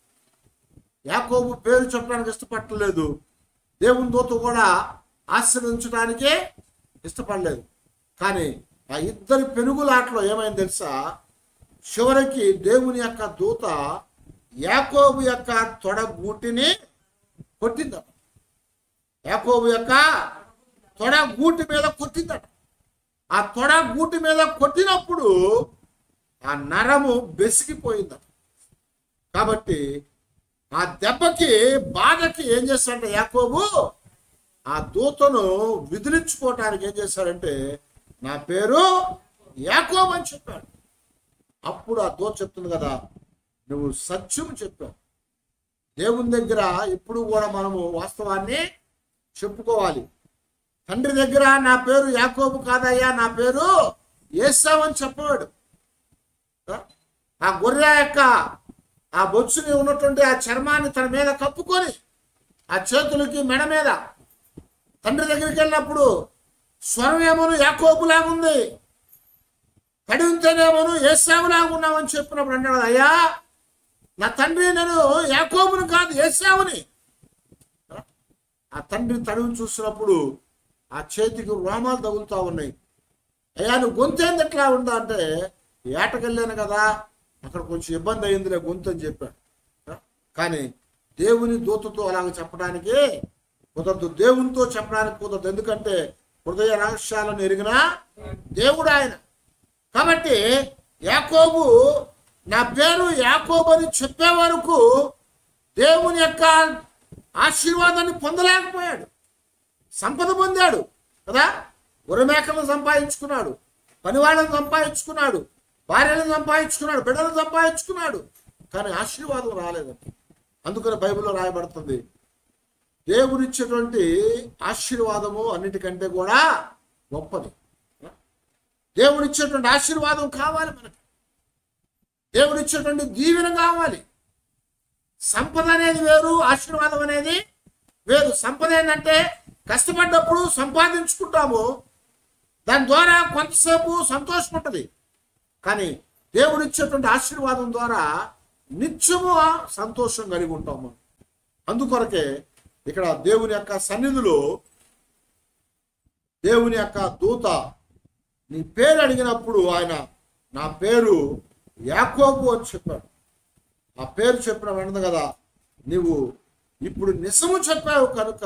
యాకోబు పేరు చెప్పడానికి ఇష్టపడలేదు, దేవుని దూత కూడా ఆశీర్వదించడానికే ఇష్టపడలేదు. కానీ ఆ ఇద్దరి పెనుగులాటలో ఏమైంది తెలుసా? చివరికి దేవుని యొక్క దూత యాకోబు యొక్క తొడగూటిని కొట్టిందట. యాకోబు యొక్క తొడగూటి మీద కొట్టిందట. ఆ తొడగూటి మీద కొట్టినప్పుడు ఆ నరము బెసిగిపోయిందట. కాబట్టి ఆ దెబ్బకి బాధకి ఏం చేస్తాడంటే యాకోబు ఆ దూతను విదిలించుకోవటానికి ఏం చేశాడంటే నా పేరు యాకోబు అని చెప్పాడు. అప్పుడు ఆ దూత చెప్తుంది కదా, నువ్వు సత్యం చెప్పావు. దేవుని దగ్గర ఎప్పుడు కూడా మనము వాస్తవాన్ని చెప్పుకోవాలి. తండ్రి దగ్గర నా పేరు యాకోబు కాదయ్యా, నా పేరు ఏసావు అని చెప్పాడు. ఆ గొర్రె యొక్క ఆ బొచ్చుని ఉన్నటువంటి ఆ చర్మాన్ని తన మీద కప్పుకొని ఆ చేతులకి మెడ మీద తండ్రి దగ్గరికి వెళ్ళినప్పుడు స్వరం ఏమోను యాకోబులాగుంది, కడిగితేనేమోను ఏసావులాగా ఉన్నామని చెప్పినప్పుడు అన్నాడు, అయ్యా నా తండ్రి నేను యాకోబుని కాదు ఏసావుని. ఆ తండ్రి తడివి చూసినప్పుడు ఆ చేతికి రోమాలు తగులుతూ ఉన్నాయి. అయ్యా నువ్వు గొంతేంది ఎట్లా ఉందా అంటే, ఏటకెళ్ళాను కదా అక్కడ కొంచెం ఇబ్బంది అయిందిలే గొంతు అని చెప్పాడు. కానీ దేవుని దూతతో అలాగ చెప్పడానికి కుదరదు, దేవునితో చెప్పడానికి కుదరదు. ఎందుకంటే హృదయ రహస్యాలను ఎరిగిన దేవుడు ఆయన. కాబట్టి యాకోబు నా పేరు యాకోబు అని చెప్పే వరకు దేవుని యొక్క ఆశీర్వాదాన్ని పొందలేకపోయాడు. సంపద పొందాడు కదా, ఉరమేకలను సంపాదించుకున్నాడు, పనివాళ్ళను సంపాదించుకున్నాడు, భార్యలను సంపాదించుకున్నాడు, బిడ్డలను సంపాదించుకున్నాడు, కానీ ఆశీర్వాదం రాలేదండి. అందుకని బైబిల్లో రాయబడుతుంది, దేవునిచ్చేటువంటి ఆశీర్వాదము అన్నిటికంటే కూడా గొప్పది. దేవుడిచ్చేటువంటి ఆశీర్వాదం కావాలి మనకి, దేవుడిచ్చేటువంటి దీవెన కావాలి. సంపద అనేది వేరు, ఆశీర్వాదం అనేది వేరు. సంపద ఏంటంటే కష్టపడ్డప్పుడు సంపాదించుకుంటాము, దాని ద్వారా కొంతసేపు సంతోషం ఉంటుంది. కానీ దేవుడిచ్చేటువంటి ఆశీర్వాదం ద్వారా నిత్యము సంతోషం కలిగి ఉంటాము. అందుకొరకే ఇక్కడ దేవుని యొక్క సన్నిధిలో దేవుని యొక్క దూత నీ పేరు అడిగినప్పుడు ఆయన నా పేరు యాకోబు అని చెప్పాడు. ఆ పేరు చెప్పిన వెంటనే కదా నీవు ఇప్పుడు నిజము చెప్పావు కనుక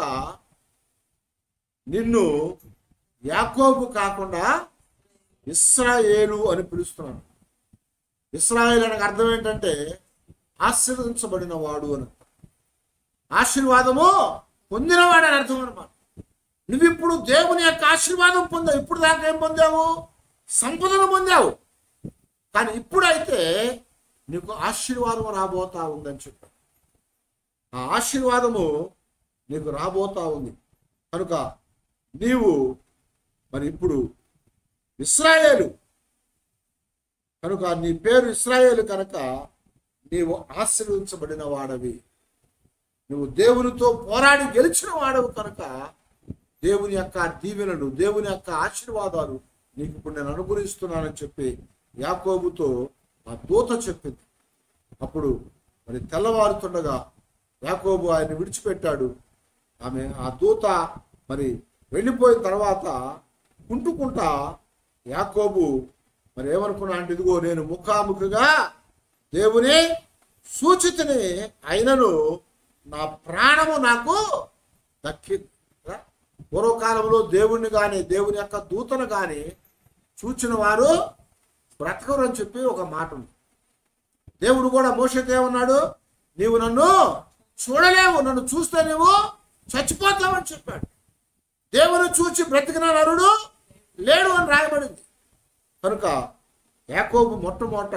నిన్ను యాకోబు కాకుండా ఇశ్రాయేలు అని పిలుస్తున్నాను. ఇశ్రాయేలు అనగా అర్థం ఏంటంటే ఆశీర్వదించబడిన వాడు అని, ఆశీర్వాదము పొందినవాడు అని అర్థం అనమాట. నువ్వు ఇప్పుడు దేవుని యొక్క ఆశీర్వాదం పొందావు. ఇప్పుడు దాకా ఏం పొందావు? సంపదను పొందావు. కానీ ఇప్పుడైతే నీకు ఆశీర్వాదం రాబోతా ఉందని చెప్పాడు. ఆ ఆశీర్వాదము నీకు రాబోతా ఉంది కనుక నీవు మరి ఇప్పుడు ఇశ్రాయేలు కనుక నీ పేరు ఇశ్రాయేలు కనుక నీవు ఆశీర్వదించబడిన వాడవి. నువ్వు దేవునితో పోరాడి గెలిచిన వాడవు కనుక దేవుని యొక్క దీవెనలు, దేవుని యొక్క ఆశీర్వాదాలు నీకు ఇప్పుడు నేను అనుగ్రహిస్తున్నానని చెప్పి యాకోబుతో ఆ దూత చెప్పింది. అప్పుడు మరి తెల్లవారుతుండగా యాకోబు ఆయన విడిచిపెట్టాడు. ఆ దూత మరి వెళ్ళిపోయిన తర్వాత కుంటుకుంటా యాకోబు మరి ఏమనుకున్నా అంటే, ఇదిగో నేను ముఖాముఖిగా దేవుని సూచితిని, అయినను నా ప్రాణము నాకు దక్కింది. పూర్వకాలంలో దేవుణ్ణి కానీ దేవుని యొక్క దూతను కానీ చూచిన వారు బ్రతకరు అని చెప్పి ఒక మాట ఉంది. దేవుడు కూడా మోషేతో ఏమన్నాడు, నీవు నన్ను చూడలేవు, నన్ను చూస్తే నీవు చచ్చిపోతావని చెప్పాడు. దేవుని చూచి బ్రతికిన నరుడు లేడు అని రాయబడింది. కనుక యాకోబు మొట్టమొదట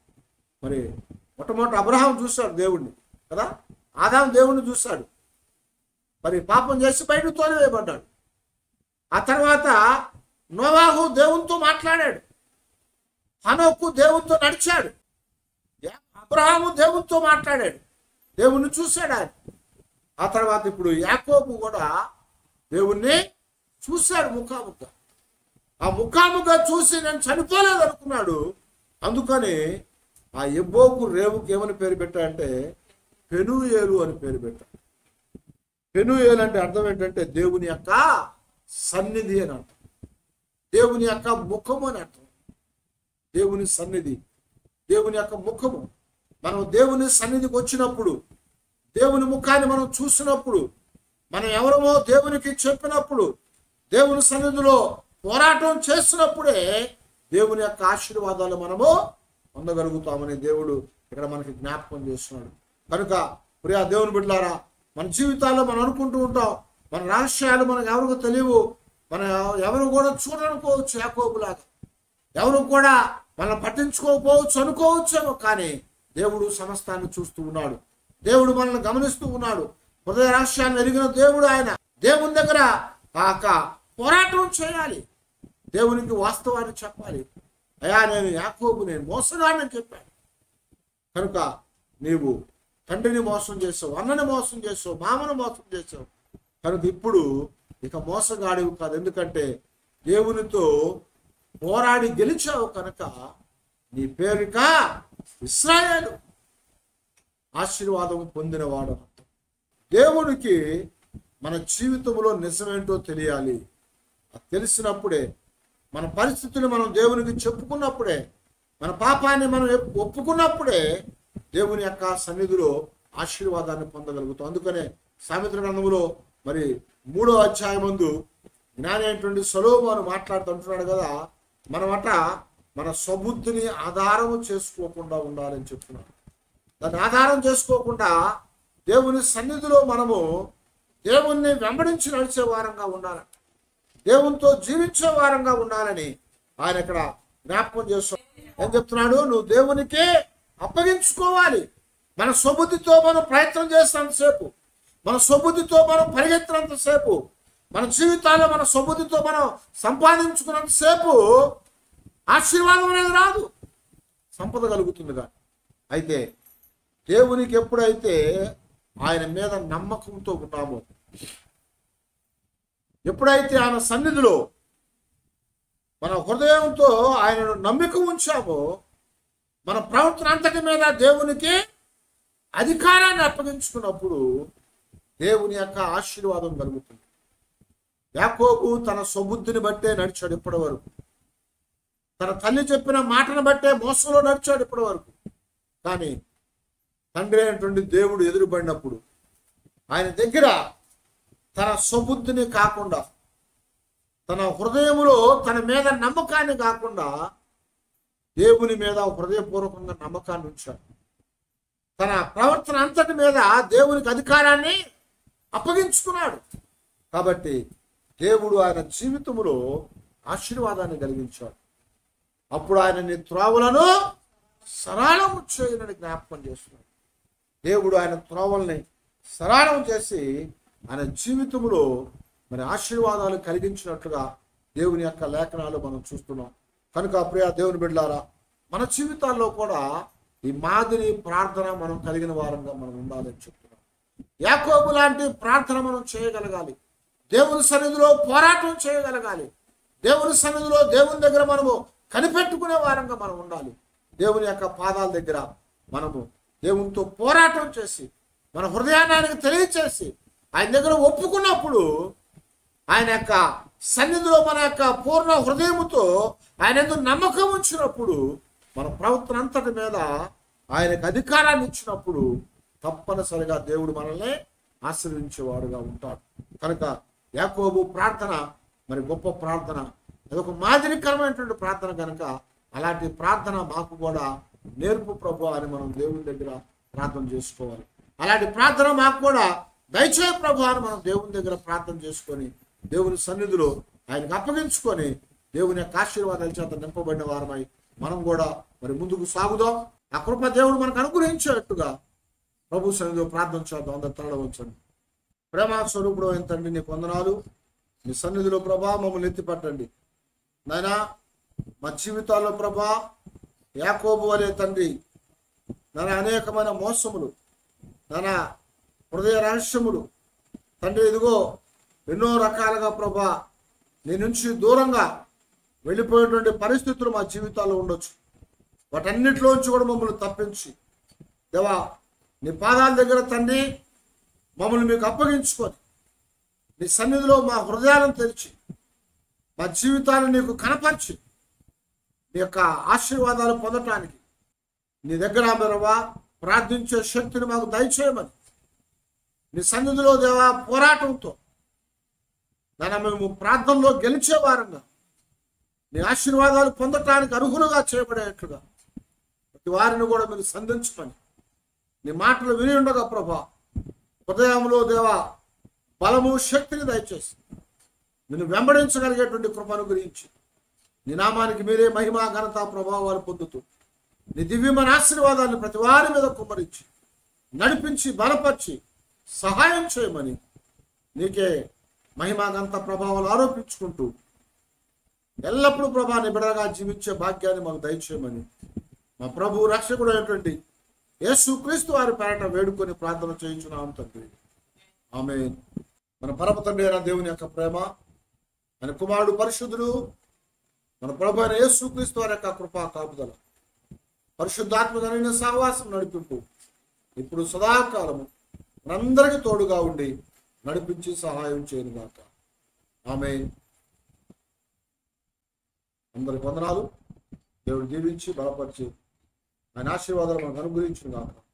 అబ్రహాం చూశాడు దేవుణ్ణి కదా, ఆదాము దేవుణ్ణి చూశాడు. మరి పాపం చేసి బయటకు తోలివేయబడ్డాడు. ఆ తర్వాత నోవాహు దేవునితో మాట్లాడాడు, హనోకు దేవునితో నడిచాడు, అబ్రహాము దేవునితో మాట్లాడాడు, దేవుణ్ణి చూశాడు ఆయన. ఆ తర్వాత ఇప్పుడు యాకోబు కూడా దేవుణ్ణి చూశాడు ముఖాముఖ. ఆ ముఖాముఖ చూసి నేను చనిపోలేదు అనుకున్నాడు. అందుకని ఆ ఎబ్బోకు రేవుకి ఏమని పేరు పెట్టాడంటే పెనుయేలు అని పేరు పెట్టాడు. పెనుయేలు అంటే అర్థం ఏంటంటే దేవుని యొక్క సన్నిధి అని అర్థం, దేవుని యొక్క ముఖము అని అర్థం. దేవుని సన్నిధి, దేవుని యొక్క ముఖము. మనం దేవుని సన్నిధికి వచ్చినప్పుడు, దేవుని ముఖాన్ని మనం చూసినప్పుడు, మనం ఎవరమో దేవునికి చెప్పినప్పుడు, దేవుని సన్నిధిలో పోరాటం చేసినప్పుడే దేవుని యొక్క ఆశీర్వాదాలు మనము పొందగలుగుతామని దేవుడు ఇక్కడ మనకి జ్ఞాపకం చేస్తున్నాడు. కనుక ప్రియా దేవుని బిడ్డలారా, మన జీవితాల్లో మనం అనుకుంటూ ఉంటాం, మన రహస్యాలు మనకు ఎవరికి తెలియవు, మనం ఎవరు కూడా చూడనుకోవచ్చు, యాకోబులాగా ఎవరు కూడా మనం పట్టించుకోకపోవచ్చు అనుకోవచ్చేమో. కానీ దేవుడు సమస్తాన్ని చూస్తూ ఉన్నాడు, దేవుడు మనల్ని గమనిస్తూ ఉన్నాడు. హృదయ రహస్యాన్ని ఎరిగిన దేవుడు ఆయన. దేవుని దగ్గర పోరాటం చేయాలి, దేవునికి వాస్తవాన్ని చెప్పాలి. అయ్యా నేను యాకోబు, నేను మోసగాడిని చెప్పాను. కనుక నీవు తండ్రిని మోసం చేసావు, అన్నని మోసం చేసావు, మామను మోసం చేసావు. కనుక ఇప్పుడు ఇక మోసగాడివి కాదు, ఎందుకంటే దేవునితో పోరాడి గెలిచావు కనుక నీ పేరిక ఇశ్రాయేలు, ఆశీర్వాదం పొందినవాడు. దేవునికి మన జీవితంలో నిజమేంటో తెలియాలి. తెలిసినప్పుడే, మన పరిస్థితులు మనం దేవునికి చెప్పుకున్నప్పుడే, మన పాపాన్ని మనం ఒప్పుకున్నప్పుడే దేవుని యొక్క సన్నిధిలో ఆశీర్వాదాన్ని పొందగలుగుతాం. అందుకనే సామెతల గ్రంథంలో మరి 3వ అధ్యాయమందు జ్ఞాని అయినటువంటి సొలొమోను మాట్లాడుతుంటున్నాడు కదా, మనమట మన స్వబుద్ధిని ఆధారము చేసుకోకుండా ఉండాలని చెప్తున్నాడు. దాన్ని ఆధారం చేసుకోకుండా దేవుని సన్నిధిలో మనము దేవుణ్ణి వెంబడించి నడిచే వారంగా ఉండాలని, దేవునితో జీవించే వారంగా ఉండాలని ఆయన ఇక్కడ జ్ఞాపకం చేస్తున్నాడు. ఏం చెప్తున్నాడు? నువ్వు దేవునికి అప్పగించుకోవాలి, మన స్వబుద్ధితో మనం ప్రయత్నం చేసినంతసేపు, మన స్వబుద్ధితో మనం పరిగెత్తినంతసేపు, మన జీవితాల్లో మన స్వబుద్ధితో మనం సంపాదించుకున్నంతసేపు ఆశీర్వాదం అనేది రాదు, సంపద కలుగుతుంది. కానీ అయితే దేవునికి ఎప్పుడైతే ఆయన మీద నమ్మకంతో ఉన్నామో, ఎప్పుడైతే ఆయన సన్నిధిలో మన హృదయంతో ఆయనను నమ్మిక ఉంచామో, మన ప్రవర్తన అంతటి మీద దేవునికి అధికారాన్ని అప్పగించుకున్నప్పుడు దేవుని యొక్క ఆశీర్వాదం కలుగుతుంది. యాకోబు తన స్వబుద్ధిని బట్టే నడిచాడు ఇప్పటి వరకు, తన తల్లి చెప్పిన మాటను బట్టే మోసంలో నడిచాడు ఇప్పటి వరకు. కానీ తండ్రి అయినటువంటి దేవుడు ఎదురుపడినప్పుడు ఆయన దగ్గర తన స్వబుద్ధిని కాకుండా, తన హృదయములో తన మీద నమ్మకాన్ని కాకుండా దేవుని మీద హృదయపూర్వకంగా నమ్మకాన్ని ఉంచాడు. తన ప్రవర్తన అంతటి మీద దేవునికి అధికారాన్ని అప్పగించుకున్నాడు. కాబట్టి దేవుడు ఆయన జీవితంలో ఆశీర్వాదాన్ని కలిగించాడు. అప్పుడు ఆయన నీ త్రోవలను సరళము చేయనని జ్ఞాపకం చేస్తున్నాడు. దేవుడు ఆయన త్రోవల్ని సరళం చేసి ఆయన జీవితంలో మరి ఆశీర్వాదాలు కలిగించినట్లుగా దేవుని యొక్క లేఖనాలు మనం చూస్తున్నాం. కనుక ప్రియ దేవుని బిడ్డలారా, మన జీవితాల్లో కూడా ఈ మాదిరి ప్రార్థన మనం కలిగిన వారంగా మనం ఉండాలని చెప్తున్నాం. యాకోబు లాంటి ప్రార్థన మనం చేయగలగాలి. దేవుని సన్నిధిలో పోరాటం చేయగలగాలి. దేవుని సన్నిధిలో దేవుని దగ్గర మనము కనిపెట్టుకునే వారంగా మనం ఉండాలి. దేవుని యొక్క పాదాల దగ్గర మనము దేవునితో పోరాటం చేసి మన హృదయాన్ని ఆయనకు తెలియచేసి ఆయన దగ్గర ఒప్పుకున్నప్పుడు, ఆయన యొక్క సన్నిధిలో మన యొక్క పూర్ణ హృదయముతో ఆయన ఎందుకు నమ్మకం ఉంచినప్పుడు, మన ప్రవర్తన అంతటి మీద ఆయనకు అధికారాన్ని ఇచ్చినప్పుడు తప్పనిసరిగా దేవుడు మనల్ని ఆశీర్వించేవాడుగా ఉంటాడు. కనుక యాకోబు ప్రార్థన మరి గొప్ప ప్రార్థన, అదొక మాదిరికరమైనటువంటి ప్రార్థన. కనుక అలాంటి ప్రార్థన మాకు కూడా నేర్పు ప్రభు అని మనం దేవుని దగ్గర ప్రార్థన చేసుకోవాలి. అలాంటి ప్రార్థన మాకు కూడా దయచేయ ప్రభు అని మనం దేవుని దగ్గర ప్రార్థన చేసుకొని దేవుని సన్నిధిలో ఆయనకు అప్పగించుకొని దేవుని యొక్క ఆశీర్వాదాల చేత నింపబడిన వారమై మనం కూడా మరి ముందుకు సాగుదాం. ఆ కృప దేవుడు మనకు అనుగ్రహించేట్టుగా ప్రభు సన్నిధిలో ప్రార్థన చేద్దాం. అందరు తరలవచ్చండి. ప్రేమ స్వరూపుడు అయిన తండ్రి, నీ వందనాలు. నీ సన్నిధిలో ప్రభా మమ్మల్ని ఎత్తిపట్టండి నాయనా. మా జీవితాల్లో ప్రభా యాకోబు వలె తండ్రి నాన్న అనేకమైన మోసములు, నాన్న హృదయ రహస్యములు తండ్రి, ఇదిగో ఎన్నో రకాలుగా ప్రభా నీ నుంచి దూరంగా వెళ్ళిపోయేటువంటి పరిస్థితులు మా జీవితాల్లో ఉండొచ్చు. వాటన్నిటిలోంచి కూడా మమ్మల్ని తప్పించి దేవా నీ పాదాల దగ్గర తండ్రి మమ్మల్ని మీకు అప్పగించుకొని నీ సన్నిధిలో మా హృదయాలను తెరిచి మా జీవితాన్ని నీకు కనపరిచి నీ యొక్క ఆశీర్వాదాలు పొందటానికి నీ దగ్గర దేవా ప్రార్థించే శక్తిని మాకు దయచేయమని నీ సన్నిధిలో దేవా పోరాటంతో దాన్ని మేము ప్రార్థనలో గెలిచే వారంగా నీ ఆశీర్వాదాలు పొందటానికి అర్హులుగా చేయబడేట్లుగా ప్రతి వారిని కూడా మీరు సంధించమని నీ మాటలు విని ఉండగా ప్రభా హృదయంలో దేవా బలము శక్తిని దయచేసి నిన్ను వెంబడించగలిగేటువంటి కృపను గురించి నీ నామానికి మీరే మహిమ ఘనత ప్రభావాలు పొందుతూ నీ దివ్యమైన ఆశీర్వాదాన్ని ప్రతి వారి మీద కుమ్మరించి నడిపించి బలపరిచి సహాయం చేయమని నీకే మహిమ ఘనత ప్రభావాలు ఆరోపించుకుంటూ ఎల్లప్పుడూ ప్రభా నీ బిడ్డగా జీవించే భాగ్యాన్ని మాకు దయచేయమని మా ప్రభు రక్షకుడు అయినటువంటి యేసుక్రీస్తు వారి పేరట వేడుకొని ప్రార్థన చేయించున్నాం తండ్రి. ఆమేన్. మన పరమ తండ్రి అయిన దేవుని యొక్క ప్రేమ, ఆయన కుమారుడు పరిశుద్ధుడు మన ప్రభు అయిన యేసుక్రీస్తు వారి యొక్క కృపా కాపుదల, పరిశుద్ధాత్మకమైన సహవాసం నడిపింపు ఇప్పుడు సదాకాలము మనందరికీ తోడుగా ఉండి నడిపించి సహాయం చేయను గాక. ఆమేన్. అందరికి వందనాలు. దేవుడు దీవించి బలపరిచి ఆయన ఆశీర్వాదాలు మనకు అనుగ్రహించును గాక.